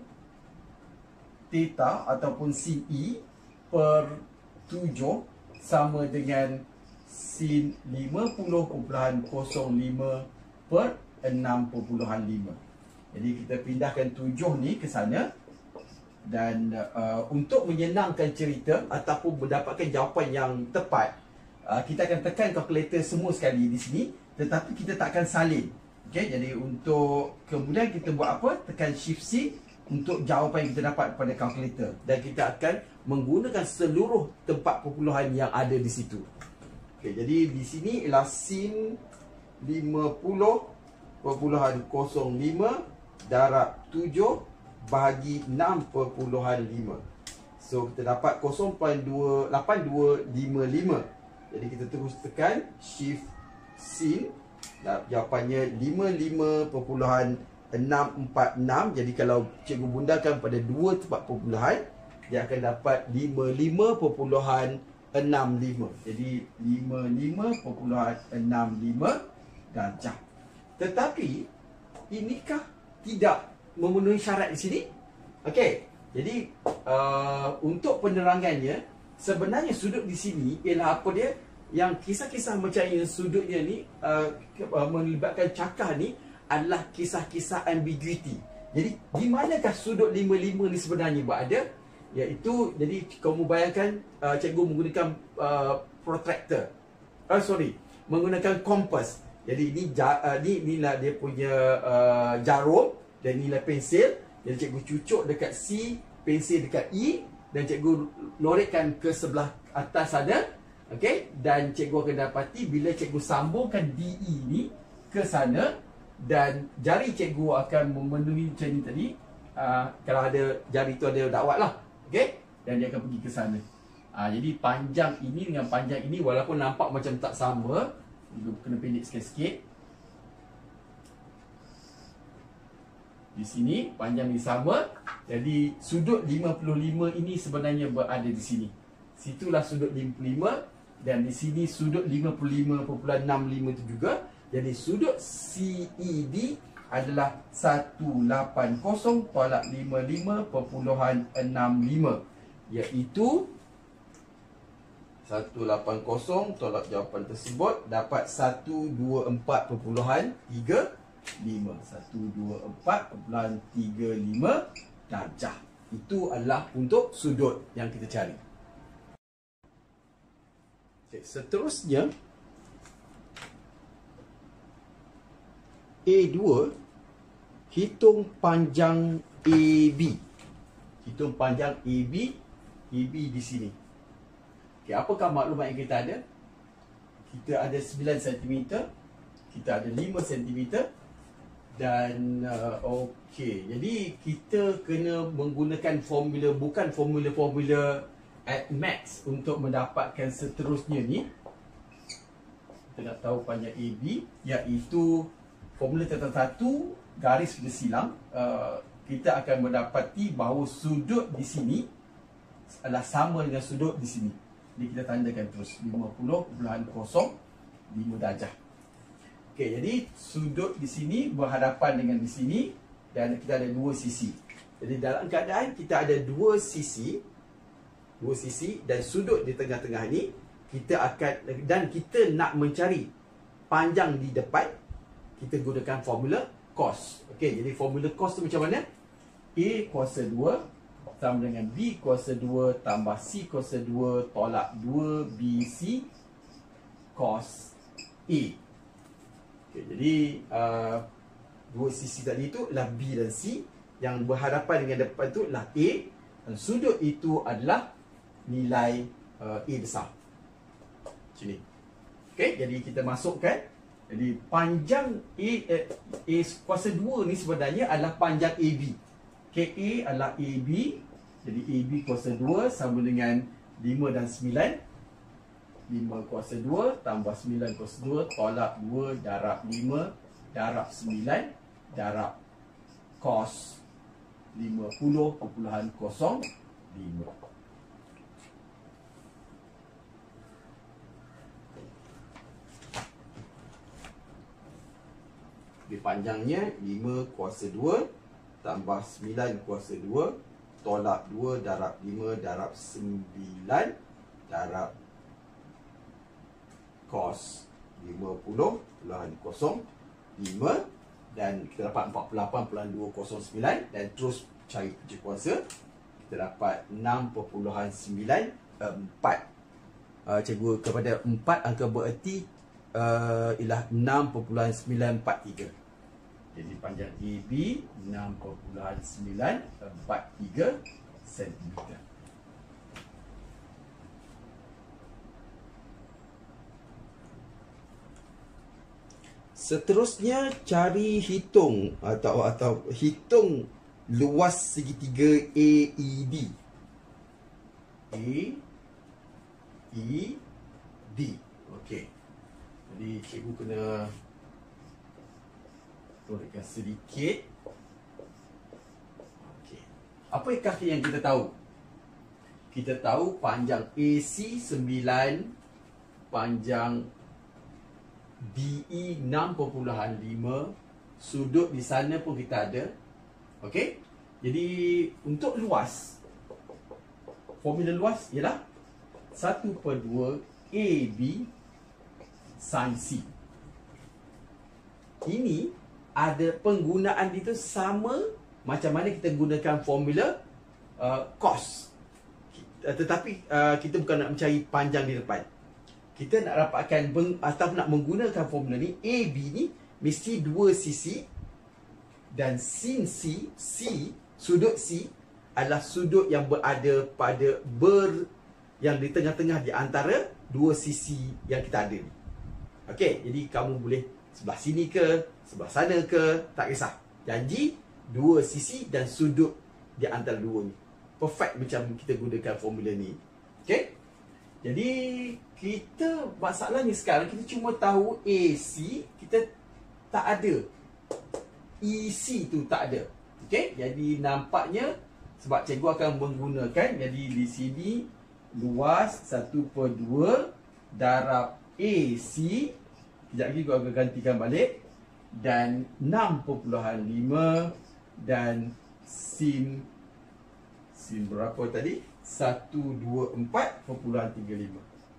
theta ataupun sin E per tujuh sama dengan sin lima puluh perpuluhan kosong lima per enam perpuluhan lima. Jadi kita pindahkan tujuh ni ke sana. Dan uh, untuk menyenangkan cerita ataupun mendapatkan jawapan yang tepat, uh, kita akan tekan kalkulator semua sekali di sini, tetapi kita tak akan salin. Okay, jadi untuk kemudian kita buat apa? Tekan shift C untuk jawapan yang kita dapat pada kalkulator. Dan kita akan menggunakan seluruh tempat perpuluhan yang ada di situ. Okay, jadi di sini ialah sin lima puluh perpuluhan kosong lima darab tujuh bahagi enam perpuluhan lima. So kita dapat kosong perpuluhan lapan dua lima lima. Jadi kita terus tekan shift sin. Jawapannya lima puluh lima perpuluhan enam empat enam. Jadi kalau cikgu bundakan pada dua tempat perpuluhan, dia akan dapat lima puluh lima perpuluhan enam lima. Jadi lima puluh lima perpuluhan enam lima darjah. Tetapi inikah tidak memenuhi syarat di sini? Okey. Jadi uh, untuk penerangannya, sebenarnya sudut di sini ialah apa dia? Yang kisah-kisah macam yang sudutnya ni uh, melibatkan cakar ni adalah kisah-kisah ambiguity. Jadi di manakah sudut lima puluh lima ni sebenarnya berada? Iaitu, jadi kamu bayangkan uh, cikgu menggunakan uh, protractor. Oh, sorry, menggunakan kompas. Jadi ni uh, ni inilah dia punya uh, jarum dan inilah pensil. Jadi cikgu cucuk dekat C, pensil dekat E, dan cikgu lorekkan ke sebelah atas sana. Okey, dan cikgu akan dapati bila cikgu sambungkan D E ni ke sana dan jari cikgu akan memenuhi macam ni tadi. Uh, kalau ada jari tu ada dakwat lah. Okey, dan dia akan pergi ke sana. Uh, jadi panjang ini dengan panjang ini walaupun nampak macam tak sama, cikgu kena pendek sikit-sikit. Di sini panjang ni sama. Jadi sudut lima puluh lima ini sebenarnya berada di sini. Situlah sudut lima puluh lima. Dan di sini sudut lima puluh lima perpuluhan enam lima itu juga. Jadi sudut C E D adalah seratus lapan puluh tolak lima puluh lima perpuluhan enam lima. Iaitu seratus lapan puluh tolak jawapan tersebut dapat seratus dua puluh empat perpuluhan tiga lima. seratus dua puluh empat perpuluhan tiga lima darjah. Itu adalah untuk sudut yang kita cari. Okay, seterusnya A dua, hitung panjang A B. Hitung panjang A B, A B di sini. Okay, apakah maklumat yang kita ada? Kita ada sembilan sentimeter, kita ada lima sentimeter, dan uh, okey, jadi kita kena menggunakan formula, bukan formula-formula at max untuk mendapatkan seterusnya ni. Kita nak tahu panjang A B, iaitu formula tentang satu garis bersilang. uh, Kita akan mendapati bahawa sudut di sini adalah sama dengan sudut di sini. Jadi kita tandakan terus lima puluh perpuluhan kosong lima darjah. Okey, jadi sudut di sini berhadapan dengan di sini dan kita ada dua sisi. Jadi dalam keadaan kita ada dua sisi, dua sisi dan sudut di tengah-tengah ni, kita akan, dan kita nak mencari panjang di depan, kita gunakan formula cos. Okey, jadi formula cos tu macam mana? A kuasa dua sama dengan B kuasa dua tambah C kuasa dua tolak dua B C cos A. Okey, jadi uh, dua sisi tadi tu adalah B dan C, yang berhadapan dengan depan tu adalah A, dan sudut itu adalah nilai uh, A besar. Macam ni. Okey, jadi kita masukkan. Jadi panjang A, eh, A kuasa dua ni sebenarnya adalah panjang A B. K A adalah A B. Jadi A B kuasa dua sama dengan lima dan sembilan. lima kuasa dua tambah sembilan kuasa dua tolak dua darab lima darab sembilan darab cos lima puluh perpuluhan kosong lima. Di panjangnya lima kuasa dua tambah sembilan kuasa dua tolak dua darab lima darab sembilan darab cos lima puluh perpuluhan kosong lima, dan kita dapat empat puluh lapan perpuluhan dua kosong sembilan, dan terus cari punca kuasa. Kita dapat enam perpuluhan sembilan empat. Uh, cikgu kepada empat angka bererti uh, ialah enam perpuluhan sembilan empat tiga. Jadi panjang A B enam perpuluhan sembilan empat tiga sentimeter. Seterusnya cari hitung atau atau hitung luas segitiga A E D. A E D. Okey. Jadi cikgu kena turunkan sedikit. Okey. Apa kaki yang kita tahu? Kita tahu panjang A C sembilan, panjang D E enam perpuluhan lima, sudut di sana pun kita ada. Okey. Jadi untuk luas, formula luas ialah satu per dua A B sin C. Ini ada penggunaan itu sama macam mana kita gunakan formula uh, cos. Tetapi uh, kita bukan nak mencari panjang di depan. Kita nak dapatkan atau nak menggunakan formula ni, A B ni mesti dua sisi, dan sin C, C, sudut C adalah sudut yang berada pada ber yang di tengah-tengah di antara dua sisi yang kita ada ni. Okey, jadi kamu boleh sebelah sini ke, sebelah sana ke, tak kisah. Janji dua sisi dan sudut di antara dua ni. Perfect macam kita gunakan formula ni. Okey? Jadi kita masalahnya sekarang kita cuma tahu A C, kita tak ada E C tu, tak ada. Okey? Jadi nampaknya sebab cikgu akan menggunakan, jadi di sini luas satu per dua darab A C. Sekejap lagi gua akan gantikan balik, dan enam perpuluhan lima, dan sin sin berapa tadi? seratus dua puluh empat perpuluhan tiga lima.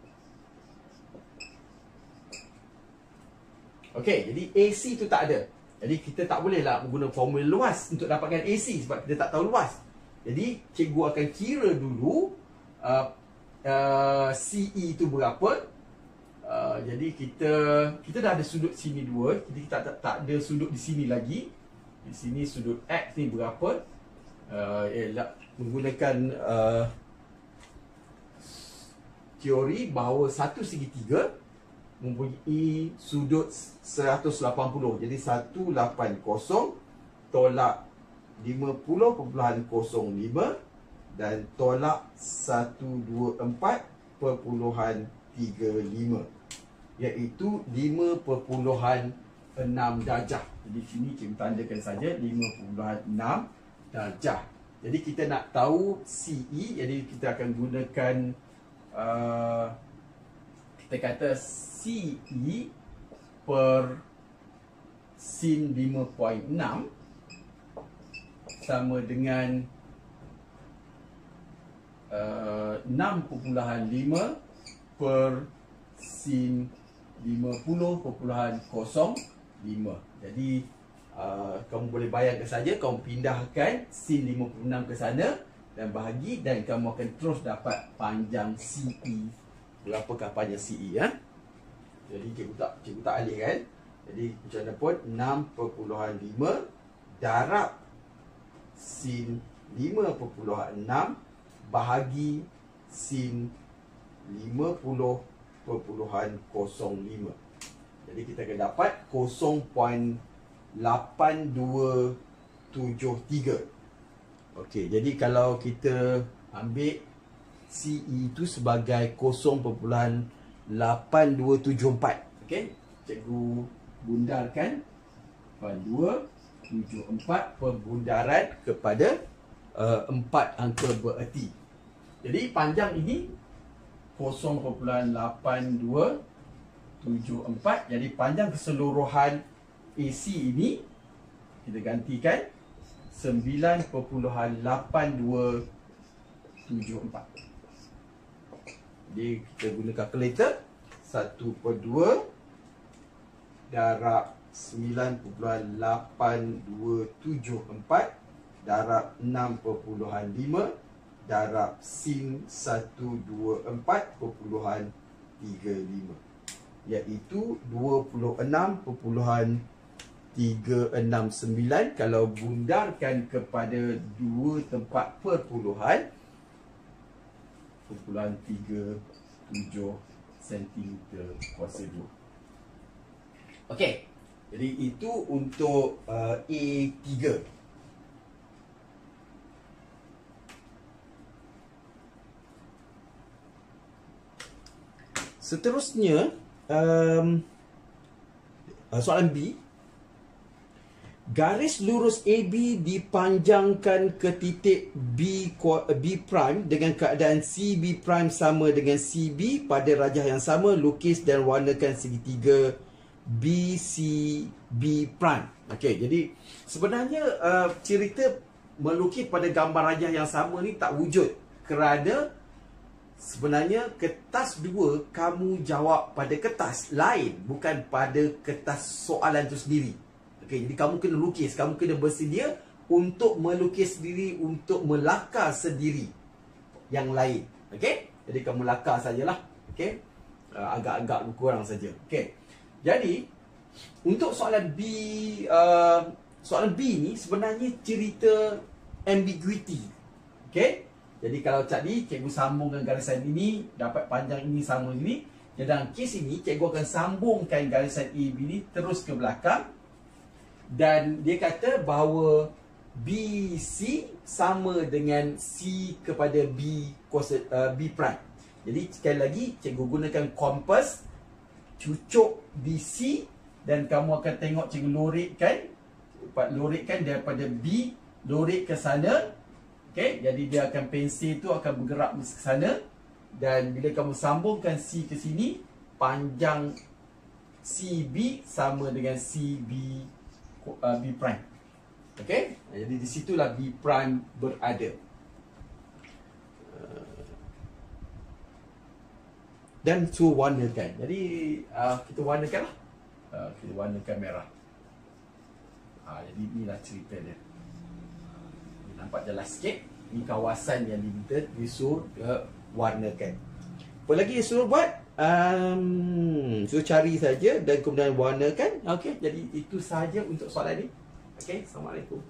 Okey, jadi A C tu tak ada. Jadi kita tak bolehlah menggunakan formula luas untuk dapatkan A C sebab kita tak tahu luas. Jadi cikgu akan kira dulu uh, uh, C E tu berapa. Uh, jadi kita kita dah ada sudut sini dua, jadi kita tak, tak ada sudut di sini lagi. Di sini sudut X ni berapa? Uh, ialah menggunakan uh, teori bahawa satu segitiga mempunyai sudut seratus lapan puluh. Jadi seratus lapan puluh tolak lima puluh perpuluhan kosong lima dan tolak seratus dua puluh empat perpuluhan tiga lima, iaitu lima perpuluhan enam darjah. Jadi sini kita tandakan saja lima perpuluhan enam darjah. Jadi kita nak tahu C E, jadi kita akan gunakan uh, kita kata C E per sin lima perpuluhan enam sama dengan uh, enam perpuluhan lima per sin lima puluh perpuluhan kosong lima. Jadi uh, kamu boleh bayangkan saja, kamu pindahkan sin lima puluh enam ke sana dan bahagi, dan kamu akan terus dapat panjang C E. Berapakah panjang C E, ya? Jadi cikgu tak cikgu tak alihkan. Jadi macam mana pun enam perpuluhan lima darab sin lima perpuluhan enam bahagi sin lima puluh perpuluhan kosong lima. Jadi kita akan dapat kosong perpuluhan lapan dua tujuh tiga. Okey, jadi kalau kita ambil C E itu sebagai kosong perpuluhan lapan dua tujuh empat. Okey, cikgu bundarkan lapan dua tujuh empat pembundaran kepada uh, empat angka bererti. Jadi panjang ini kosong perpuluhan lapan dua tujuh empat. Jadi panjang keseluruhan A C ini kita gantikan sembilan perpuluhan lapan dua tujuh empat. Jadi kita guna kalkulator. Satu per dua darab sembilan perpuluhan lapan dua tujuh empat darab enam perpuluhan lima darab sin seratus dua puluh empat perpuluhan tiga lima, iaitu dua puluh enam perpuluhan tiga enam sembilan. Kalau bundarkan kepada dua tempat perpuluhan, perpuluhan tiga tujuh sentimeter kuasa dua. Okey, jadi itu untuk uh, A tiga. Seterusnya, um, soalan B. Garis lurus A B dipanjangkan ke titik B, B prime dengan keadaan C B prime sama dengan C B pada rajah yang sama. Lukis dan warnakan segitiga B C B prime. Okey, jadi sebenarnya uh, cerita melukis pada gambar rajah yang sama ni tak wujud, kerana sebenarnya kertas dua kamu jawab pada kertas lain, bukan pada kertas soalan tu sendiri. Okey, jadi kamu kena lukis, kamu kena bersedia untuk melukis sendiri, untuk melakar sendiri yang lain. Okey, jadi kamu lakar sajalah. Okey, uh, agak-agak kurang saja. Okey, jadi untuk soalan B, uh, soalan B ni sebenarnya cerita ambiguity. Okey, jadi kalau tadi cikgu sambungkan garisan ini, dapat panjang ini sama ini. Dalam kes ini cikgu akan sambungkan garisan A B ni terus ke belakang. Dan dia kata bahawa B C sama dengan C kepada B kuasa uh, B prime. Jadi sekali lagi cikgu gunakan kompas, cucuk B C, dan kamu akan tengok cikgu lorikkan, lorikkan daripada B, lorik ke sana. Okey, jadi dia akan pensil tu akan bergerak ke sana, dan bila kamu sambungkan C ke sini, panjang C B sama dengan C B uh, B prime. Okey, jadi di situlah B prime berada. Dan suruh warnakan. Jadi uh, kita warnakan lah. Uh, kita warnakan merah. Uh, jadi inilah cerita dia. Nampak jelas sikit. Ini kawasan yang diminta disuruh uh, warnakan. Apa lagi yang suruh buat? Um, suruh cari saja dan kemudian warnakan. Okey, jadi itu sahaja untuk soalan ni. Okey, Assalamualaikum.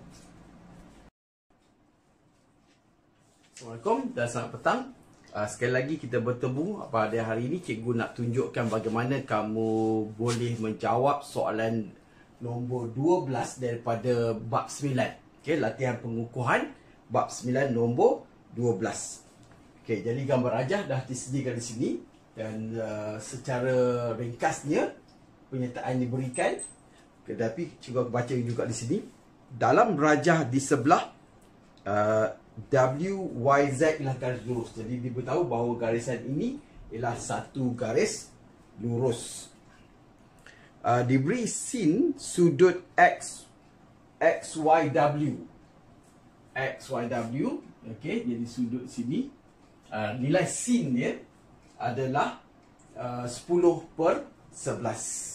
Assalamualaikum dan selamat petang. Uh, sekali lagi kita bertemu pada hari ini. Cikgu nak tunjukkan bagaimana kamu boleh menjawab soalan nombor dua belas daripada bab sembilan. Okey, latihan pengukuhan bab sembilan nombor dua belas. Okey, jadi gambar rajah dah disediakan di sini, dan uh, secara ringkasnya penyertaan diberikan. Tetapi cikgu akan baca juga di sini. Dalam rajah di sebelah uh, W Y Z ialah garis lurus. Jadi diberitahu bahawa garisan ini ialah satu garis lurus. Uh, diberi sin sudut X X Y W. X Y W. Okey, jadi sudut sini, uh, nilai sin dia adalah uh, sepuluh per sebelas.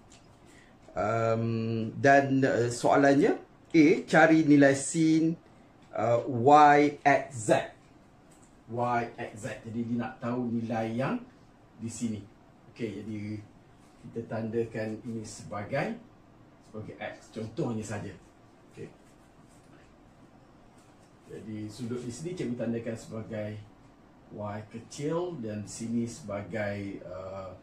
Um, dan uh, soalannya A, cari nilai sin uh, Y X Z. Y X Z. Jadi dia nak tahu nilai yang di sini. Okey, jadi kita tandakan ini sebagai sebagai X. Contohnya saja. Okey. Jadi sudut di sini cikgu tandakan sebagai Y kecil, dan sini sebagai uh,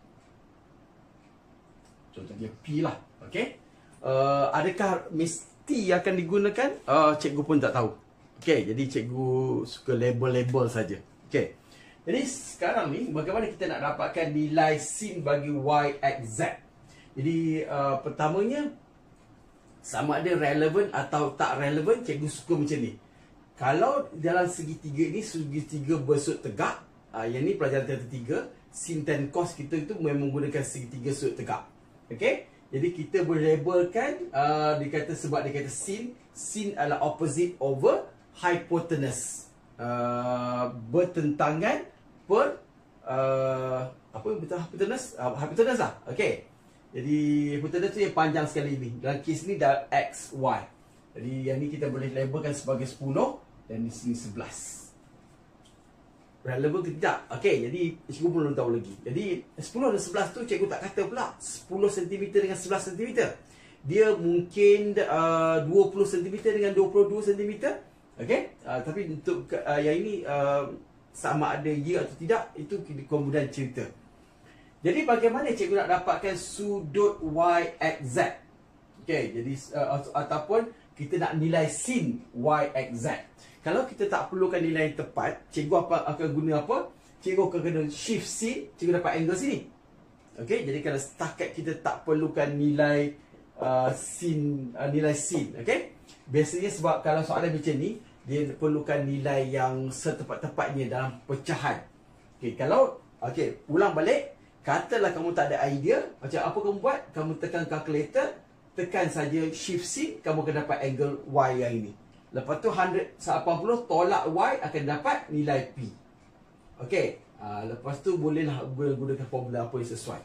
contohnya P lah. Okey. Uh, adakah mesti akan digunakan? Uh, cikgu pun tak tahu. Okey, jadi cikgu suka label-label saja. Okey. Jadi sekarang ni bagaimana kita nak dapatkan nilai sin bagi y, x, z. Jadi uh, pertamanya sama ada relevan atau tak relevan, cikgu suka macam ni. Kalau dalam segitiga ni segitiga bersudut tegak, uh, yang ni pelajaran ketiga, sin tan cos kita itu memang menggunakan segitiga sudut tegak. Okey? Jadi kita boleh labelkan uh, dia kata sebab dia kata sin, sin adalah opposite over hypotenuse. Uh, bertentangan per uh, apa yang betul hypotenuse? Uh, hypotenuse lah. Okey. Jadi hypotenuse tu yang panjang sekali ni. Dalam kes ni dah x, y. Jadi yang ni kita boleh labelkan sebagai sepuluh dan di sini sebelas. Relevan ke tidak? Okey, jadi cikgu belum tahu lagi. Jadi sepuluh dan sebelas tu cikgu tak kata pula sepuluh sentimeter dengan sebelas sentimeter. Dia mungkin uh, dua puluh sentimeter dengan dua puluh dua sentimeter. Okey, uh, tapi untuk uh, yang ini uh, sama ada ya atau tidak, itu kemudian cerita. Jadi bagaimana cikgu nak dapatkan sudut y, x, z? Okey, jadi uh, ataupun kita nak nilai sin y, x, z. Kalau kita tak perlukan nilai yang tepat, cikgu apa akan guna apa? Cikgu akan kena shift sin, cikgu dapat angle sini. Okey, jadi kalau setakat kita tak perlukan nilai uh, sin, uh, nilai sin, okey? Biasanya sebab kalau soalan macam ni, dia perlukan nilai yang setepat-tepatnya dalam pecahan. Okey, kalau okey, ulang balik, katalah kamu tak ada idea, macam apa kamu buat? Kamu tekan calculator, tekan saja shift sin, kamu akan dapat angle y yang ini. Lepas tu seratus lapan puluh tolak y akan dapat nilai P. Okey, uh, lepas tu bolehlah gunakan formula apa yang sesuai.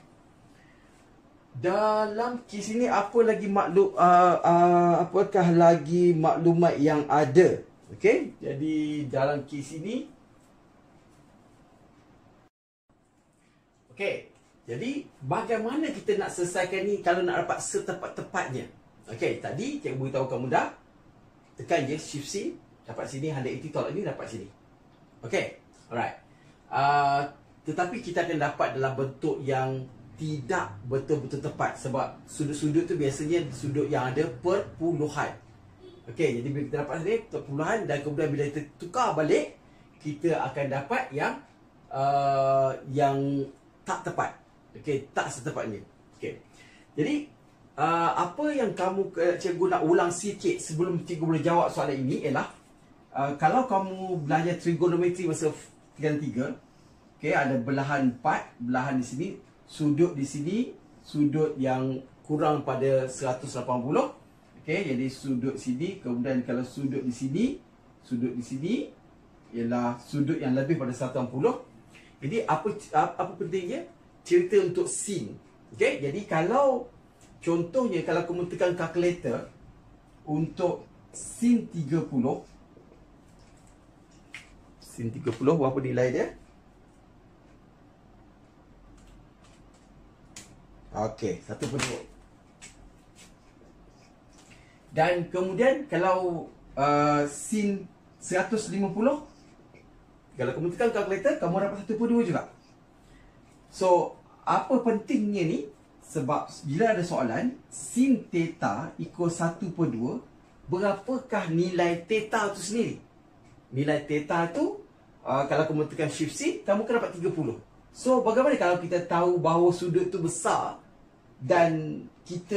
Dalam kes ini apa lagi maklum uh, uh, apakah lagi maklumat yang ada? Okey, jadi dalam kes ini okey, jadi bagaimana kita nak selesaikan ni kalau nak dapat setepat-tepatnya? Okey, tadi cikgu beritahu kamu dah. Tekan je shift C, dapat sini, seratus lapan puluh tolak ni dapat sini. Okey, alright. Uh, tetapi kita akan dapat dalam bentuk yang tidak betul-betul tepat sebab sudut-sudut tu biasanya sudut yang ada perpuluhan. Okey, jadi bila kita dapat sini perpuluhan dan kemudian bila kita tukar balik, kita akan dapat yang uh, yang tak tepat. Okey, tak setepatnya. Okey. Jadi uh, apa yang kamu uh, cikgu nak ulang sikit sebelum cikgu boleh jawab soalan ini ialah uh, kalau kamu belajar trigonometri masa tingkatan tiga, okey, ada belahan empat, belahan di sini, sudut di sini, sudut yang kurang pada seratus lapan puluh. Okey, jadi sudut sini, kemudian kalau sudut di sini, sudut di sini ialah sudut yang lebih pada seratus lapan puluh. Jadi apa apa pentingnya? Cerita untuk sin. Okey, jadi kalau contohnya kalau kamu tekan calculator untuk sin tiga puluh, sin tiga puluh berapa nilai dia? Okey, satu per dua. Dan kemudian kalau uh, sin seratus lima puluh, kalau kamu tekan kalkulator, kamu dapat satu per dua juga. So, apa pentingnya ni? Sebab bila ada soalan, sin theta equal satu per dua, berapakah nilai theta tu sendiri? Nilai theta tu, uh, kalau kamu tekan shift C, kamu akan dapat tiga puluh. So, bagaimana kalau kita tahu bahawa sudut tu besar dan kita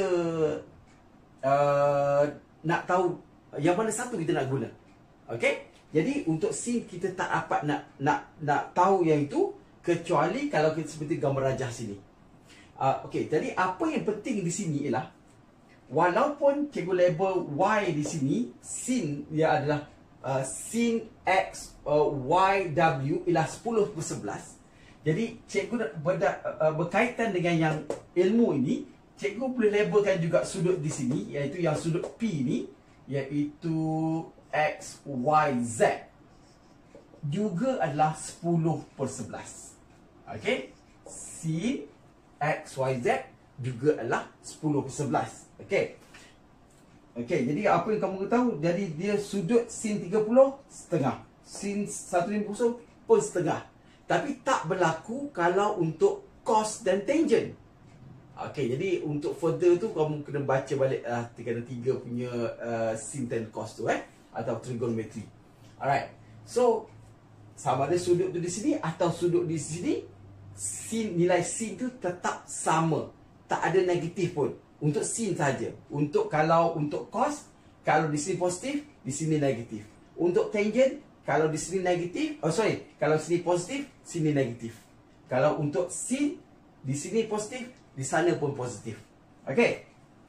uh, nak tahu yang mana satu kita nak guna? Okey? Jadi untuk sin kita tak dapat nak nak nak tahu yang itu kecuali kalau kita seperti gambar rajah sini. Uh, Okey, jadi apa yang penting di sini ialah walaupun cikgu label y di sini, sin dia adalah uh, sin x uh, y w ialah sepuluh per sebelas. Jadi cikgu berda, uh, berkaitan dengan yang ilmu ini, cikgu boleh labelkan juga sudut di sini, iaitu yang sudut P ni, iaitu X, Y, Z juga adalah sepuluh per sebelas. Okey, sin X, Y, Z juga adalah sepuluh per sebelas. Okey. Okey, jadi apa yang kamu tahu? Jadi dia sudut sin tiga puluh setengah, sin seratus lima puluh pun setengah. Tapi tak berlaku kalau untuk cos dan tangent. Okey, jadi untuk further tu kamu kena baca balik uh, tingkatan tiga punya uh, sin tan cos tu eh, atau trigonometri. Alright. So sama ada sudut tu di sini atau sudut di sini, sin, nilai sin tu tetap sama. Tak ada negatif pun. Untuk sin saja. Untuk kalau untuk cos, kalau di sini positif, di sini negatif. Untuk tangent, kalau di sini negatif, oh sorry, kalau sini positif, sini negatif. Kalau untuk sin, di sini positif, di sana pun positif. Okey.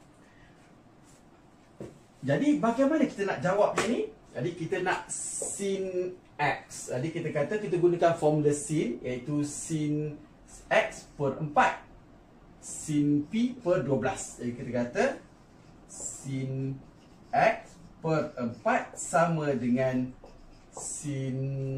Jadi bagaimana kita nak jawab ni? Jadi kita nak sin X. Jadi kita kata kita gunakan formula sin, iaitu sin X per empat, sin P per dua belas. Jadi kita kata sin X per empat sama dengan sin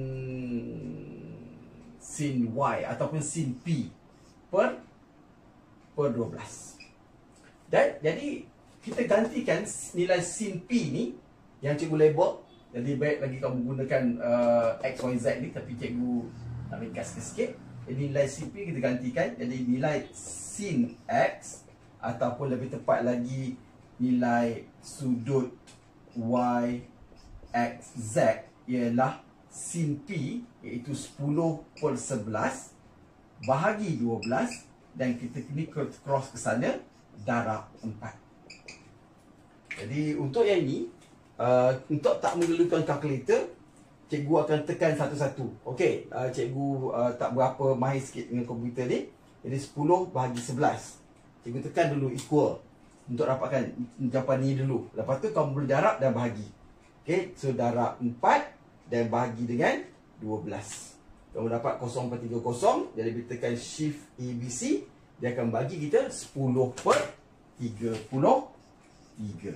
sin Y ataupun sin P per per dua belas. Dan jadi kita gantikan nilai sin P ni yang cikgu label. Jadi baik lagi kamu gunakan uh, X, Y, Z ni, tapi cikgu nak ringkas sikit. Jadi nilai sin P kita gantikan. Jadi nilai sin X ataupun lebih tepat lagi nilai sudut Y, X, Z ialah sin P, iaitu sepuluh per sebelas bahagi dua belas, dan kita ni cross ke sana darab empat. Jadi untuk yang ni, Uh, untuk tak memerlukan kalkulator, cikgu akan tekan satu-satu. Okey, uh, cikgu uh, tak berapa mahir sikit dengan komputer ni. Jadi sepuluh bahagi sebelas. Cikgu tekan dulu equal untuk dapatkan jawapan ni dulu. Lepas tu kamu boleh darab dan bahagi. Okey, so darab empat dan bahagi dengan dua belas. Kamu dapat kosong per tiga kosong. Jadi bila tekan shift A B C, dia akan bagi kita sepuluh per tiga puluh tiga.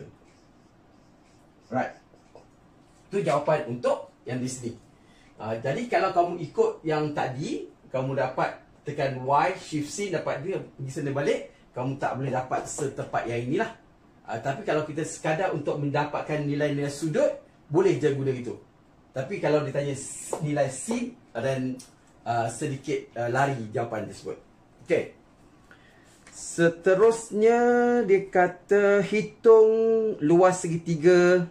Right. Itu jawapan untuk yang di sini. Uh, jadi kalau kamu ikut yang tadi, kamu dapat tekan Y, shift C, dapat dia pergi sana balik, kamu tak boleh dapat setepat yang inilah. Uh, tapi kalau kita sekadar untuk mendapatkan nilai-nilai sudut, boleh je guna gitu. Tapi kalau ditanya nilai sin, dan uh, sedikit uh, lari jawapan tersebut. Okey. Seterusnya dia kata hitung luas segitiga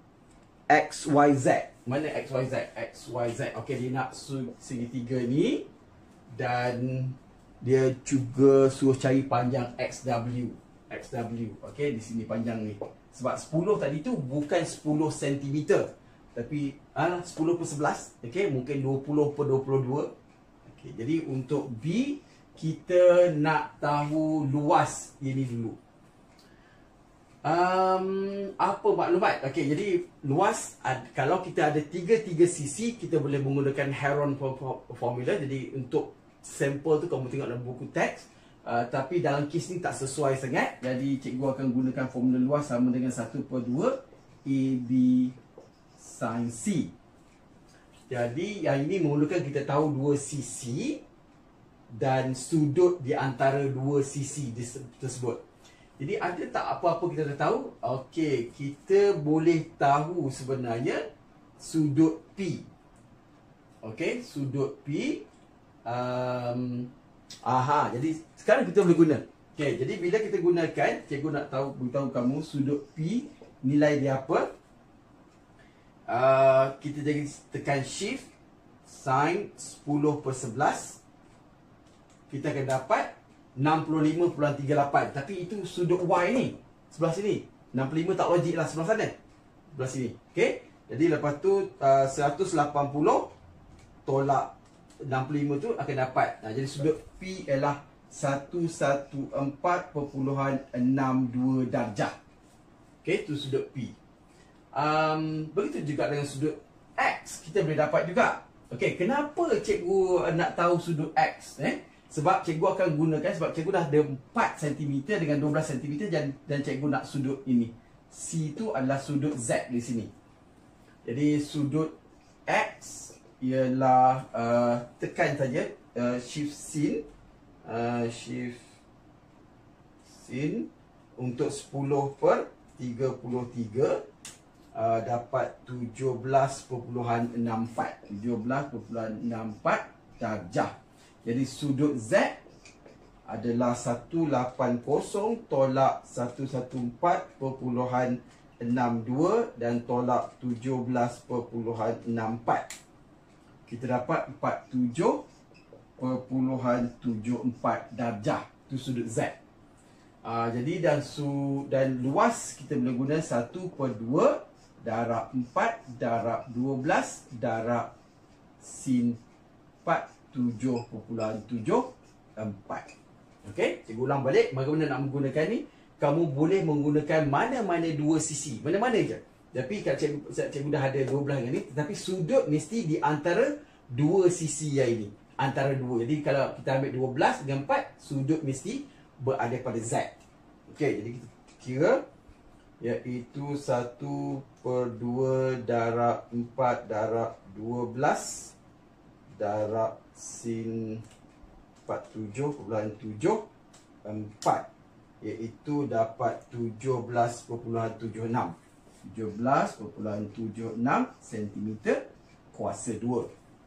X Y Z. Mana X Y Z? X Y Z. Okey, dia nak segitiga ni dan dia juga suruh cari panjang X W. X W. Okey, di sini panjang ni. Sebab sepuluh tadi tu bukan sepuluh sentimeter, tapi ah sepuluh per sebelas. Okey, mungkin dua puluh per dua puluh dua. Okey, jadi untuk B kita nak tahu luas ini dulu. Um, apa maklumat? Okey, jadi luas, ad, kalau kita ada tiga-tiga sisi, kita boleh menggunakan Heron formula. Jadi untuk sampel tu kamu tengok dalam buku teks. Uh, tapi dalam kes ni tak sesuai sangat. Jadi cikgu akan gunakan formula luas sama dengan satu per dua A B sin C. Jadi yang ini memerlukan kita tahu dua sisi dan sudut di antara dua sisi tersebut. Jadi ada tak apa-apa kita dah tahu? Okey, kita boleh tahu sebenarnya sudut P. Okey, sudut P. Um, aha, jadi sekarang kita boleh guna. Okey, jadi bila kita gunakan, cikgu nak tahu beritahu kamu sudut P, nilai dia apa? Uh, kita jadi tekan shift sin sepuluh per sebelas. Kita akan dapat enam puluh lima perpuluhan tiga lapan. Tapi itu sudut Y ni, sebelah sini. enam puluh lima tak logik lah, sebelah sana, sebelah sini. Okey, jadi lepas tu uh, seratus lapan puluh tolak enam puluh lima tu akan dapat. Nah, jadi sudut P ialah seratus empat belas perpuluhan enam dua darjah. Okey, itu sudut P. Um, begitu juga dengan sudut X, kita boleh dapat juga. Okey, kenapa cikgu nak tahu sudut X? Eh? Sebab cikgu akan gunakan, sebab cikgu dah ada empat sentimeter dengan dua belas sentimeter dan, dan cikgu nak sudut ini. C itu adalah sudut Z di sini. Jadi sudut X ialah uh, tekan saja uh, shift sin, uh, shift sin untuk sepuluh per tiga puluh tiga, uh, dapat tujuh belas perpuluhan enam empat. tujuh belas perpuluhan enam empat darjah. Jadi sudut Z adalah seratus lapan puluh tolak seratus empat belas perpuluhan enam dua dan tolak tujuh belas perpuluhan enam empat. Kita dapat empat puluh tujuh perpuluhan tujuh empat darjah. Itu sudut Z. Uh, jadi dan su dan luas kita boleh guna satu per dua darab empat darab dua belas darab sin empat tujuh perpuluhan tujuh empat. Okey, cikgu ulang balik bagaimana nak menggunakan ni. Kamu boleh menggunakan mana-mana dua sisi, mana-mana je. Tapi kalau cikgu, cikgu dah ada dua belah ni, tetapi sudut mesti di antara dua sisi yang ini. Antara dua. Jadi kalau kita ambil dua belas dengan empat, sudut mesti berada pada Z. Okey, jadi kita kira iaitu satu per dua darab empat darab dua belas darab sin empat puluh tujuh perpuluhan tujuh empat. Iaitu dapat tujuh belas perpuluhan tujuh enam. tujuh belas perpuluhan tujuh enam sentimeter kuasa dua.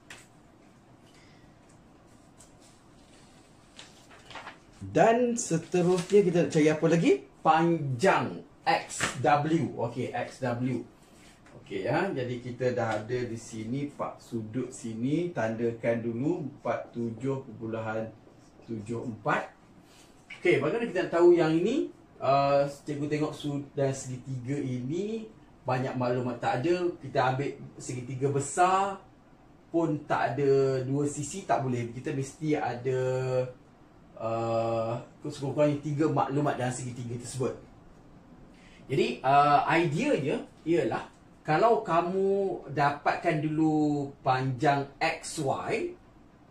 Dan seterusnya kita nak cari apa lagi? Panjang X W. Okey, X W. Okey ya, jadi kita dah ada di sini pak sudut sini, tandakan dulu empat puluh tujuh perpuluhan tujuh empat. Okey, bagaimana kita nak tahu yang ini? Uh, cikgu tengok sudut dan segitiga ini banyak maklumat tak ada. Kita ambil segitiga besar pun tak ada dua sisi, tak boleh. Kita mesti ada uh, sekurang-kurangnya tiga maklumat dalam segitiga tersebut. Jadi uh, ideanya ialah kalau kamu dapatkan dulu panjang X Y,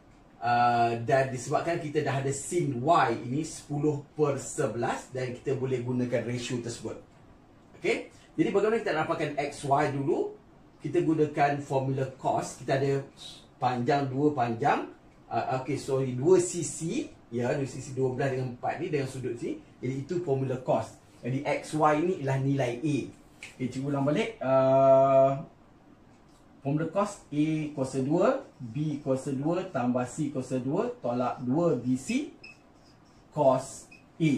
Uh, dan disebabkan kita dah ada sin Y ini sepuluh per sebelas dan kita boleh gunakan ratio tersebut. Okey. Jadi bagaimana kita dapatkan X Y dulu? Kita gunakan formula cos. Kita ada panjang dua panjang. Uh, Okey, sorry, dua sisi. Ya, dua sisi dua belas dengan empat ni dengan sudut sini. Jadi itu formula cos. Jadi X Y ini ialah nilai A. Okey, cikgu ulang balik. Uh, Formula cos A kuasa dua, B kuasa dua tambah C kuasa dua tolak dua B C cos A.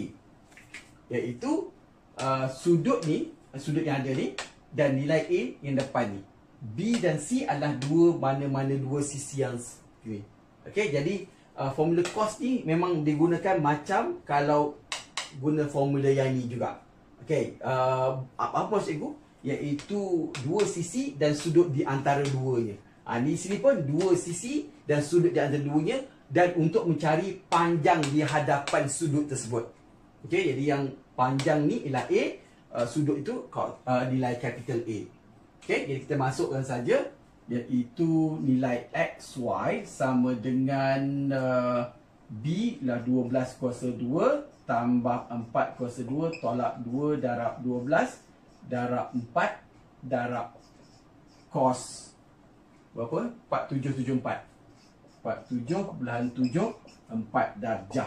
Iaitu uh, sudut ni, sudut yang ada ni dan nilai A yang depan ni. B dan C adalah dua mana-mana dua sisi yang ni. Okey, jadi uh, formula cos ni memang digunakan macam kalau guna formula yang ni juga. Okey, uh, apa apa cikgu? Iaitu dua sisi dan sudut di antara duanya. Ha, di sini pun dua sisi dan sudut di antara duanya dan untuk mencari panjang di hadapan sudut tersebut. Okey, jadi yang panjang ni ialah A, uh, sudut itu uh, nilai capital A. Okey, jadi kita masukkan saja iaitu nilai X Y sama dengan uh, B ialah dua belas kuasa dua tambah empat kuasa dua tolak dua darab dua belas darab empat darab cos berapa? empat tujuh tujuh empat. empat tujuh perpuluhan tujuh empat darjah.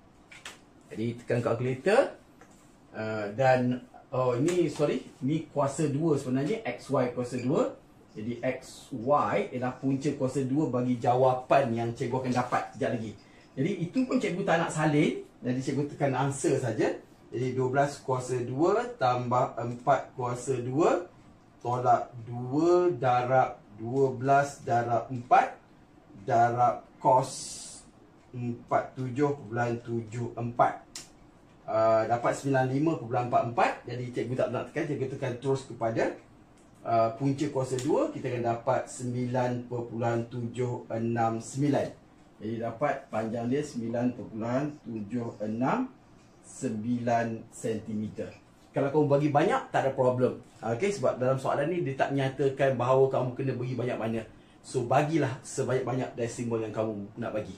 Jadi tekan kalkulator uh, dan oh ini sorry, ni kuasa dua sebenarnya, X Y kuasa dua. Jadi X Y ialah punca kuasa dua bagi jawapan yang cikgu akan dapat sekejap lagi. Jadi itu pun cikgu tak nak salin, jadi cikgu tekan answer saja. Jadi dua belas kuasa dua tambah empat kuasa dua tolak dua darab dua belas darab empat darab cos empat puluh tujuh perpuluhan tujuh empat. Uh, dapat sembilan puluh lima perpuluhan empat empat. Jadi cikgu tak nak tekan, cikgu tekan terus kepada uh, punca kuasa dua. Kita akan dapat sembilan perpuluhan tujuh enam sembilan. Jadi dapat panjang dia sembilan perpuluhan tujuh enam sembilan sentimeter. Kalau kamu bagi banyak, tak ada problem. Okey, sebab dalam soalan ni dia tak menyatakan bahawa kamu kena bagi banyak-banyak. So bagilah sebanyak-banyak desimal yang kamu nak bagi.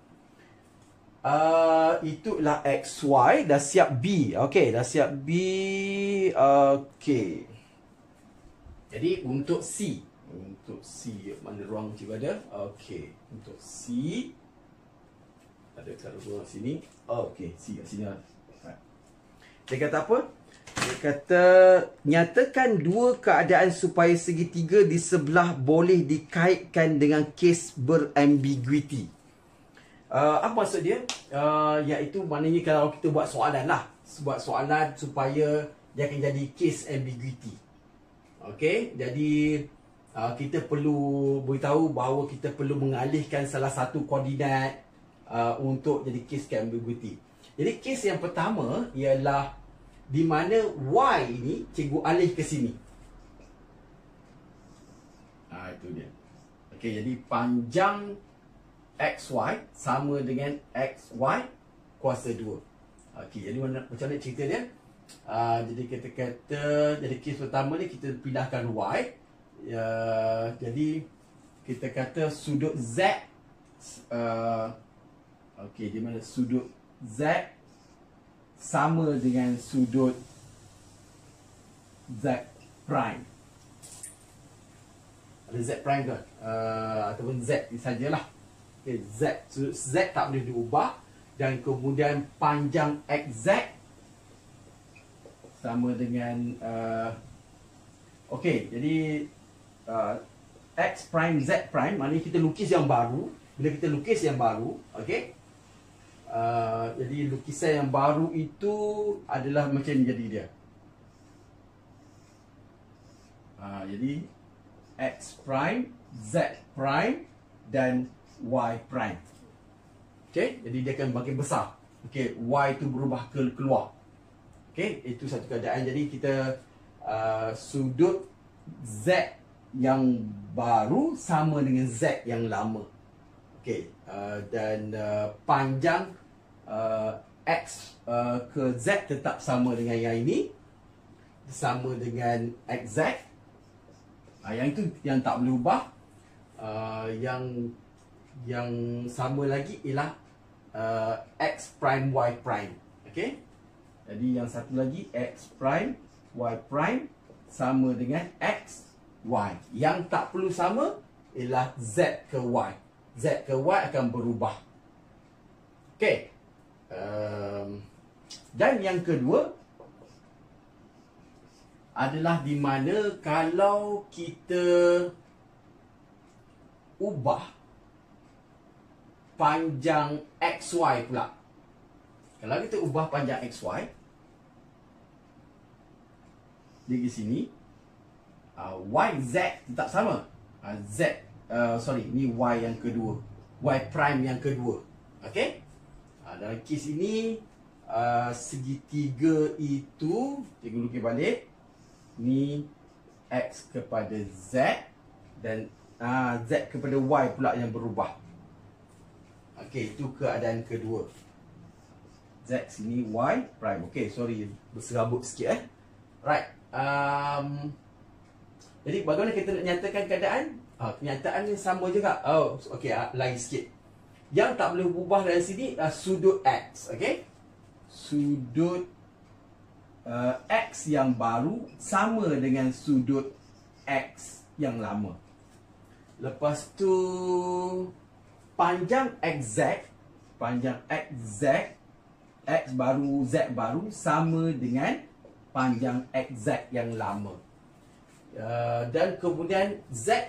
Uh, itulah X Y. Dah siap B. Okey, dah siap B. Okey. Jadi untuk C, untuk C mana ruang cikgu ada? Okey, untuk C ada kat ruang sini. Okey, C kat sini. Dia kata apa? Dia kata nyatakan dua keadaan supaya segitiga di sebelah boleh dikaitkan dengan kes berambiguiti. Uh, apa maksud dia? Uh, iaitu maknanya kalau kita buat soalan lah. Buat soalan supaya dia akan jadi case ambiguity. Okey, jadi uh, kita perlu beritahu bahawa kita perlu mengalihkan salah satu koordinat uh, untuk jadi case ambiguity. Jadi case yang pertama ialah di mana y ini cikgu alih ke sini. Ah, itu dia. Okey, jadi panjang xy sama dengan xy kuasa dua. Okey, jadi mana, macam mana cerita dia? Uh, jadi kita kata, jadi kes pertama ni kita pindahkan y. Uh, jadi kita kata sudut z, uh, okey, di mana sudut z sama dengan sudut z prime. Ada z prime ke? Uh, ataupun z ni sajalah. Okay, z, sudut z tak boleh diubah. Dan kemudian panjang xz sama dengan uh, okey, jadi uh, x prime z prime, maknanya kita lukis yang baru. Bila kita lukis yang baru, okey, uh, jadi lukisan yang baru itu adalah macam ni jadi dia. Uh, jadi x prime, z prime dan y prime. Okey, jadi dia akan makin besar. Okey, y itu berubah ke keluar. Okey, itu satu keadaan. Jadi kita uh, sudut z yang baru sama dengan z yang lama. Okey, uh, dan uh, panjang uh, x uh, ke z tetap sama dengan yang ini, sama dengan xz. Uh, yang itu yang tak boleh ubah. Uh, yang yang sama lagi ialah uh, x prime y prime. Okey. Jadi yang satu lagi x prime y prime sama dengan x y. Yang tak perlu sama ialah z ke y. Z ke y akan berubah. Okey. Um, dan yang kedua adalah di mana kalau kita ubah panjang xy pula. Kalau kita ubah panjang xy di sini, uh, yz tetap sama. Uh, z uh, sorry, ni y yang kedua, y prime yang kedua. Okey. Uh, dalam kes ini uh, segitiga itu cikgu lukis balik. Ni x kepada z dan uh, z kepada y pula yang berubah. Okey, itu keadaan kedua. Z sini y prime. Okey, sorry berserabut sikit eh. Right. Um, jadi bagaimana kita nak nyatakan keadaan? Ah, kenyataan ni sama juga. Oh, okey, lain sikit. Yang tak boleh berubah dari sini uh, sudut x, okey? Sudut uh, x yang baru sama dengan sudut x yang lama. Lepas tu panjang xz, panjang xz, x baru, z baru sama dengan panjang xz yang lama. Uh, dan kemudian zy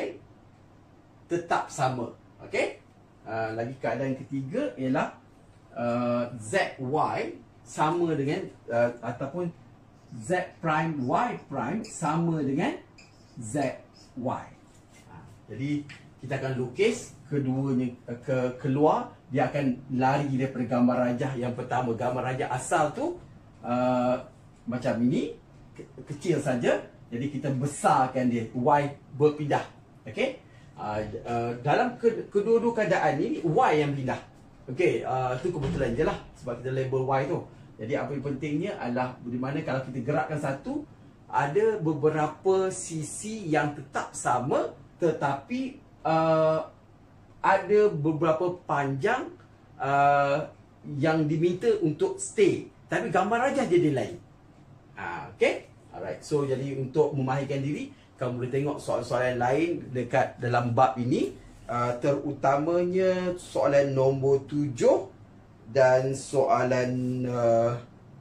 tetap sama. Okey? Uh, lagi keadaan ketiga ialah uh, zy sama dengan uh, ataupun z prime y prime sama dengan zy. Uh, jadi kita akan lukis keduanya uh, ke keluar, dia akan lari daripada gambar rajah yang pertama. Gambar rajah asal tu uh, macam ini, ke kecil saja. Jadi kita besarkan dia, y berpindah. Okey. Uh, uh, dalam ke kedua-dua keadaan ini y yang pindah. Okey, uh, itu kebetulan je lah sebab kita label y tu. Jadi apa yang pentingnya adalah di mana kalau kita gerakkan satu, ada beberapa sisi yang tetap sama tetapi uh, ada beberapa panjang uh, yang diminta untuk stay. Tapi gambar rajah jadi lain. Ha, okay? Alright. So, jadi untuk memahirkan diri, kamu boleh tengok soalan-soalan lain dekat dalam bab ini. Uh, terutamanya soalan nombor tujuh dan soalan... Uh,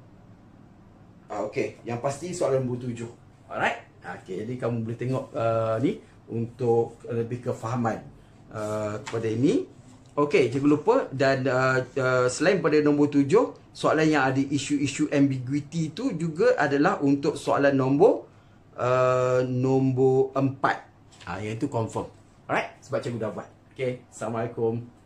uh, okay. Yang pasti soalan nombor tujuh. Alright? Okay. Jadi, kamu boleh tengok uh, ni untuk lebih kefahaman uh, kepada ini. Okay. Jangan lupa. Dan uh, uh, selain pada nombor tujuh, soalan yang ada isu-isu ambiguity tu juga adalah untuk soalan nombor uh, nombor empat. Ah, yang itu confirm. Alright, sebab cikgu dah buat. Okay, Assalamualaikum.